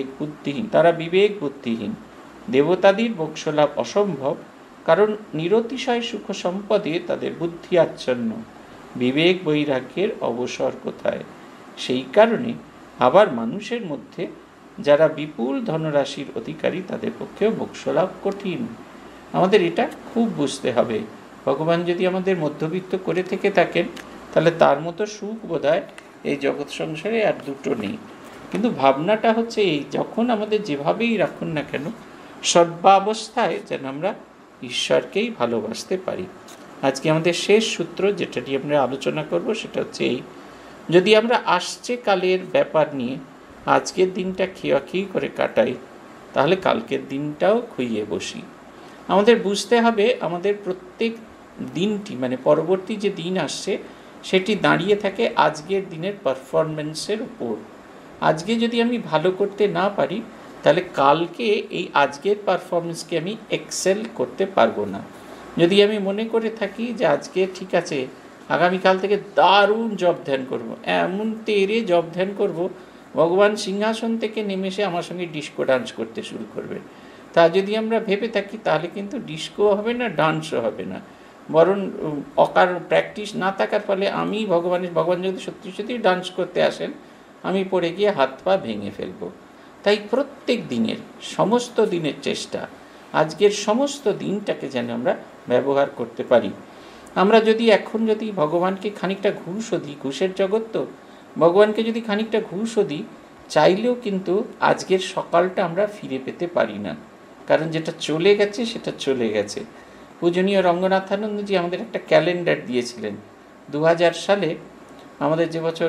বিবেক বুদ্ধিহীন। দেবতাদের মোক্ষলাভ অসম্ভব কারণ নিরতিশয় সুখ সম্পদে তাদের বুদ্ধি আচ্ছন্ন। বিবেক বৈরাগ্যের অবসর কোথায়? সেই কারণে আবার মানুষের মধ্যে যারা বিপুল ধনরাশির অধিকারী তাদের পক্ষেও মোক্ষলাভ কঠিন। আমাদের এটা খুব বুঝতে হবে। ভগবান যদি আমাদের মধ্যবিত্ত করে থেকে থাকেন, তাহলে তার মতো সুখ বোধহয় এই জগৎ সংসারে আর দুটো নেই। কিন্তু ভাবনাটা হচ্ছে এই, যখন আমাদের যেভাবেই রাখুন না কেন, সর্বাবস্থায় যেন আমরা ঈশ্বরকেই ভালোবাসতে পারি। আজকে আমাদের শেষ সূত্র যেটা নিয়ে আমরা আলোচনা করব সেটা হচ্ছে এই, যদি আমরা আসছে কালের ব্যাপার নিয়ে আজকের দিনটা খেয়াখেয়ি করে কাটাই, তাহলে কালকের দিনটাও খুইয়ে বসি। আমাদের বুঝতে হবে আমাদের প্রত্যেক দিনটি, মানে পরবর্তী যে দিন আসছে, সেটি দাঁড়িয়ে থাকে আজকের দিনের পারফরমেন্সের উপর। আজকে যদি আমি ভালো করতে না পারি, তাহলে কালকে এই আজকের পারফরমেন্সকে আমি এক্সেল করতে পারবো না। যদি আমি মনে করে থাকি যে আজকে ঠিক আছে, আগামীকাল থেকে দারুণ জব ধ্যান করব, এমন তেরে জব ধ্যান করব, ভগবান সিংহাসন থেকে নেমে এসে আমার সঙ্গে ডিস্কো ডান্স করতে শুরু করবে, তা যদি আমরা ভেবে থাকি, তাহলে কিন্তু ডিস্কো হবে না, ডান্সও হবে না। বরং প্র্যাকটিস না থাকার ফলে আমি ভগবান যদি সত্যি সত্যি ডান্স করতে আসেন, আমি পড়ে গিয়ে হাত পা ভেঙে ফেলবো। তাই প্রত্যেক দিনের, সমস্ত দিনের চেষ্টা, আজকের সমস্ত দিনটাকে যেন আমরা ব্যবহার করতে পারি। আমরা যদি এখন ভগবানকে খানিকটা ঘুষও দিই, ঘুষের জগৎ তো, ভগবানকে যদি খানিকটা ঘুষও দিই, চাইলেও কিন্তু আজকের সকালটা আমরা ফিরে পেতে পারি না, কারণ যেটা চলে গেছে সেটা চলে গেছে। পূজনীয় রঙ্গনাথানন্দজি আমাদের একটা ক্যালেন্ডার দিয়েছিলেন 2000 সালে। আমাদের যে বছর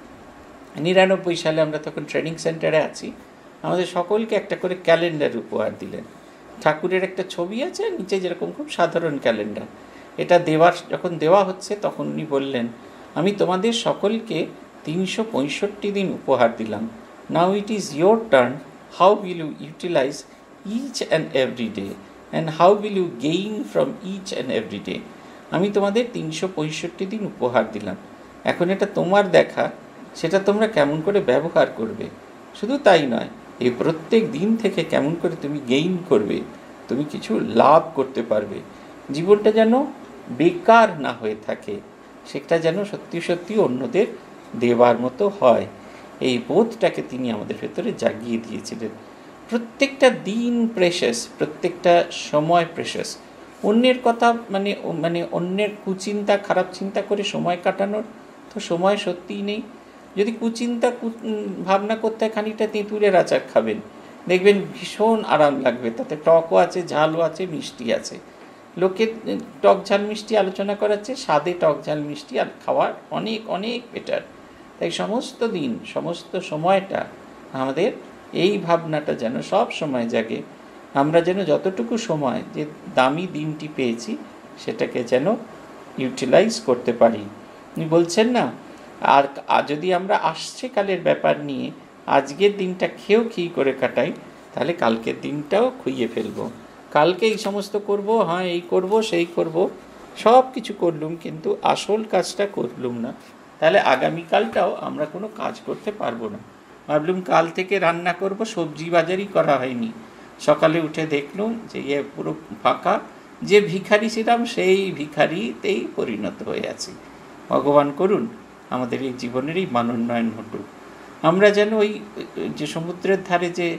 99 সালে আমরা তখন ট্রেনিং সেন্টারে আছি, আমাদের সকলকে একটা করে ক্যালেন্ডার উপহার দিলেন। ঠাকুরের একটা ছবি আছে, নিচে যেরকম খুব সাধারণ ক্যালেন্ডার। এটা যখন দেওয়া হচ্ছে, তখন উনি বললেন, আমি তোমাদের সকলকে 365 দিন উপহার দিলাম। Now it is your turn, how will you utilize each and every day and how will you gain from each and every day. আমি তোমাদের 365 দিন উপহার দিলাম, এখন এটা তোমার দেখা, সেটা তোমরা কেমন করে ব্যবহার করবে। শুধু তাই নয়, এই প্রত্যেক দিন থেকে কেমন করে তুমি গেইন করবে, তুমি কিছু লাভ করতে পারবে। জীবনটা যেন বেকার না হয়ে থাকে, সেটা যেন সত্যি সত্যি অন্যদের দেবার মতো হয়, এই বোধটাকে তিনি আমাদের ভেতরে জাগিয়ে দিয়েছিলেন। প্রত্যেকটা দিন প্রেশাস, প্রত্যেকটা সময় প্রেশাস। অন্যের কথা মানে অন্যের কুচিন্তা, খারাপ চিন্তা করে সময় কাটানোর তো সময় সত্যিই নেই। যদি কুচিন্তা ভাবনা করতে হয়, খানিকটা তেঁতুলের আচার খাবেন, দেখবেন ভীষণ আরাম লাগবে। তাতে টকও আছে, ঝালও আছে, মিষ্টি আছে। লোকে টক ঝাল মিষ্টি আলোচনা করাচ্ছে, স্বাদে টক ঝাল মিষ্টি আর খাওয়ার অনেক অনেক বেটার। তাই সমস্ত দিন, সমস্ত সময়টা আমাদের এই ভাবনাটা যেন সব সময় জাগে, আমরা যেন যতটুকু সময় যে দামি দিনটি পেয়েছি সেটাকে যেন ইউটিলাইজ করতে পারি। উনি বলছেন না, আর যদি আমরা আসছে কালের ব্যাপার নিয়ে আজকের দিনটা খেয়েই করে কাটাই, তাহলে কালকের দিনটাও খুইয়ে ফেলবো। কালকে এই সমস্ত করব, হ্যাঁ এই করব সেই করব, সব কিছু করলুম, কিন্তু আসল কাজটা করলুম না, তাহলে আগামীকালটাও আমরা কোনো কাজ করতে পারবো না। ভাবলুম কাল থেকে রান্না করব, সবজি বাজারই করা হয়নি, সকালে উঠে দেখলুম যে পুরো ফাঁকা, যে ভিখারি ছিলাম সেই ভিখারিতেই পরিণত হয়ে আছি। ভগবান করুন আমাদের এই জীবনের এই মানোন্নয়ন ঘটুক। আমরা যেন ওই যে সমুদ্রের ধারে যে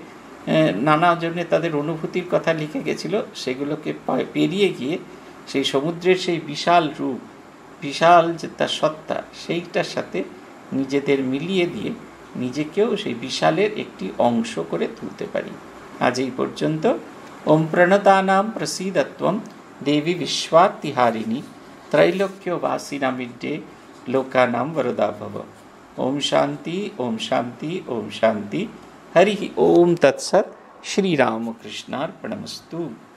নানা জনে তাদের অনুভূতির কথা লিখে গেছিল, সেগুলোকে পেরিয়ে গিয়ে সেই সমুদ্রের সেই বিশাল রূপ, বিশাল যে তার সত্তা, সেইটার সাথে নিজেদের মিলিয়ে দিয়ে নিজেকেও সেই বিশালের একটি অংশ করে তুলতে পারি। আজ এই পর্যন্ত। ওম প্রণতানাম প্রসীদত্বম দেবী বিশ্বাতিহারিণী ত্রৈলোক্যবাসিনামিড্ডে लोकानां वरदा भव। ओम शांति ओम शांति ओम शांति। हरि ओम तत्सत्। श्री रामकृष्णार्पणमस्तु।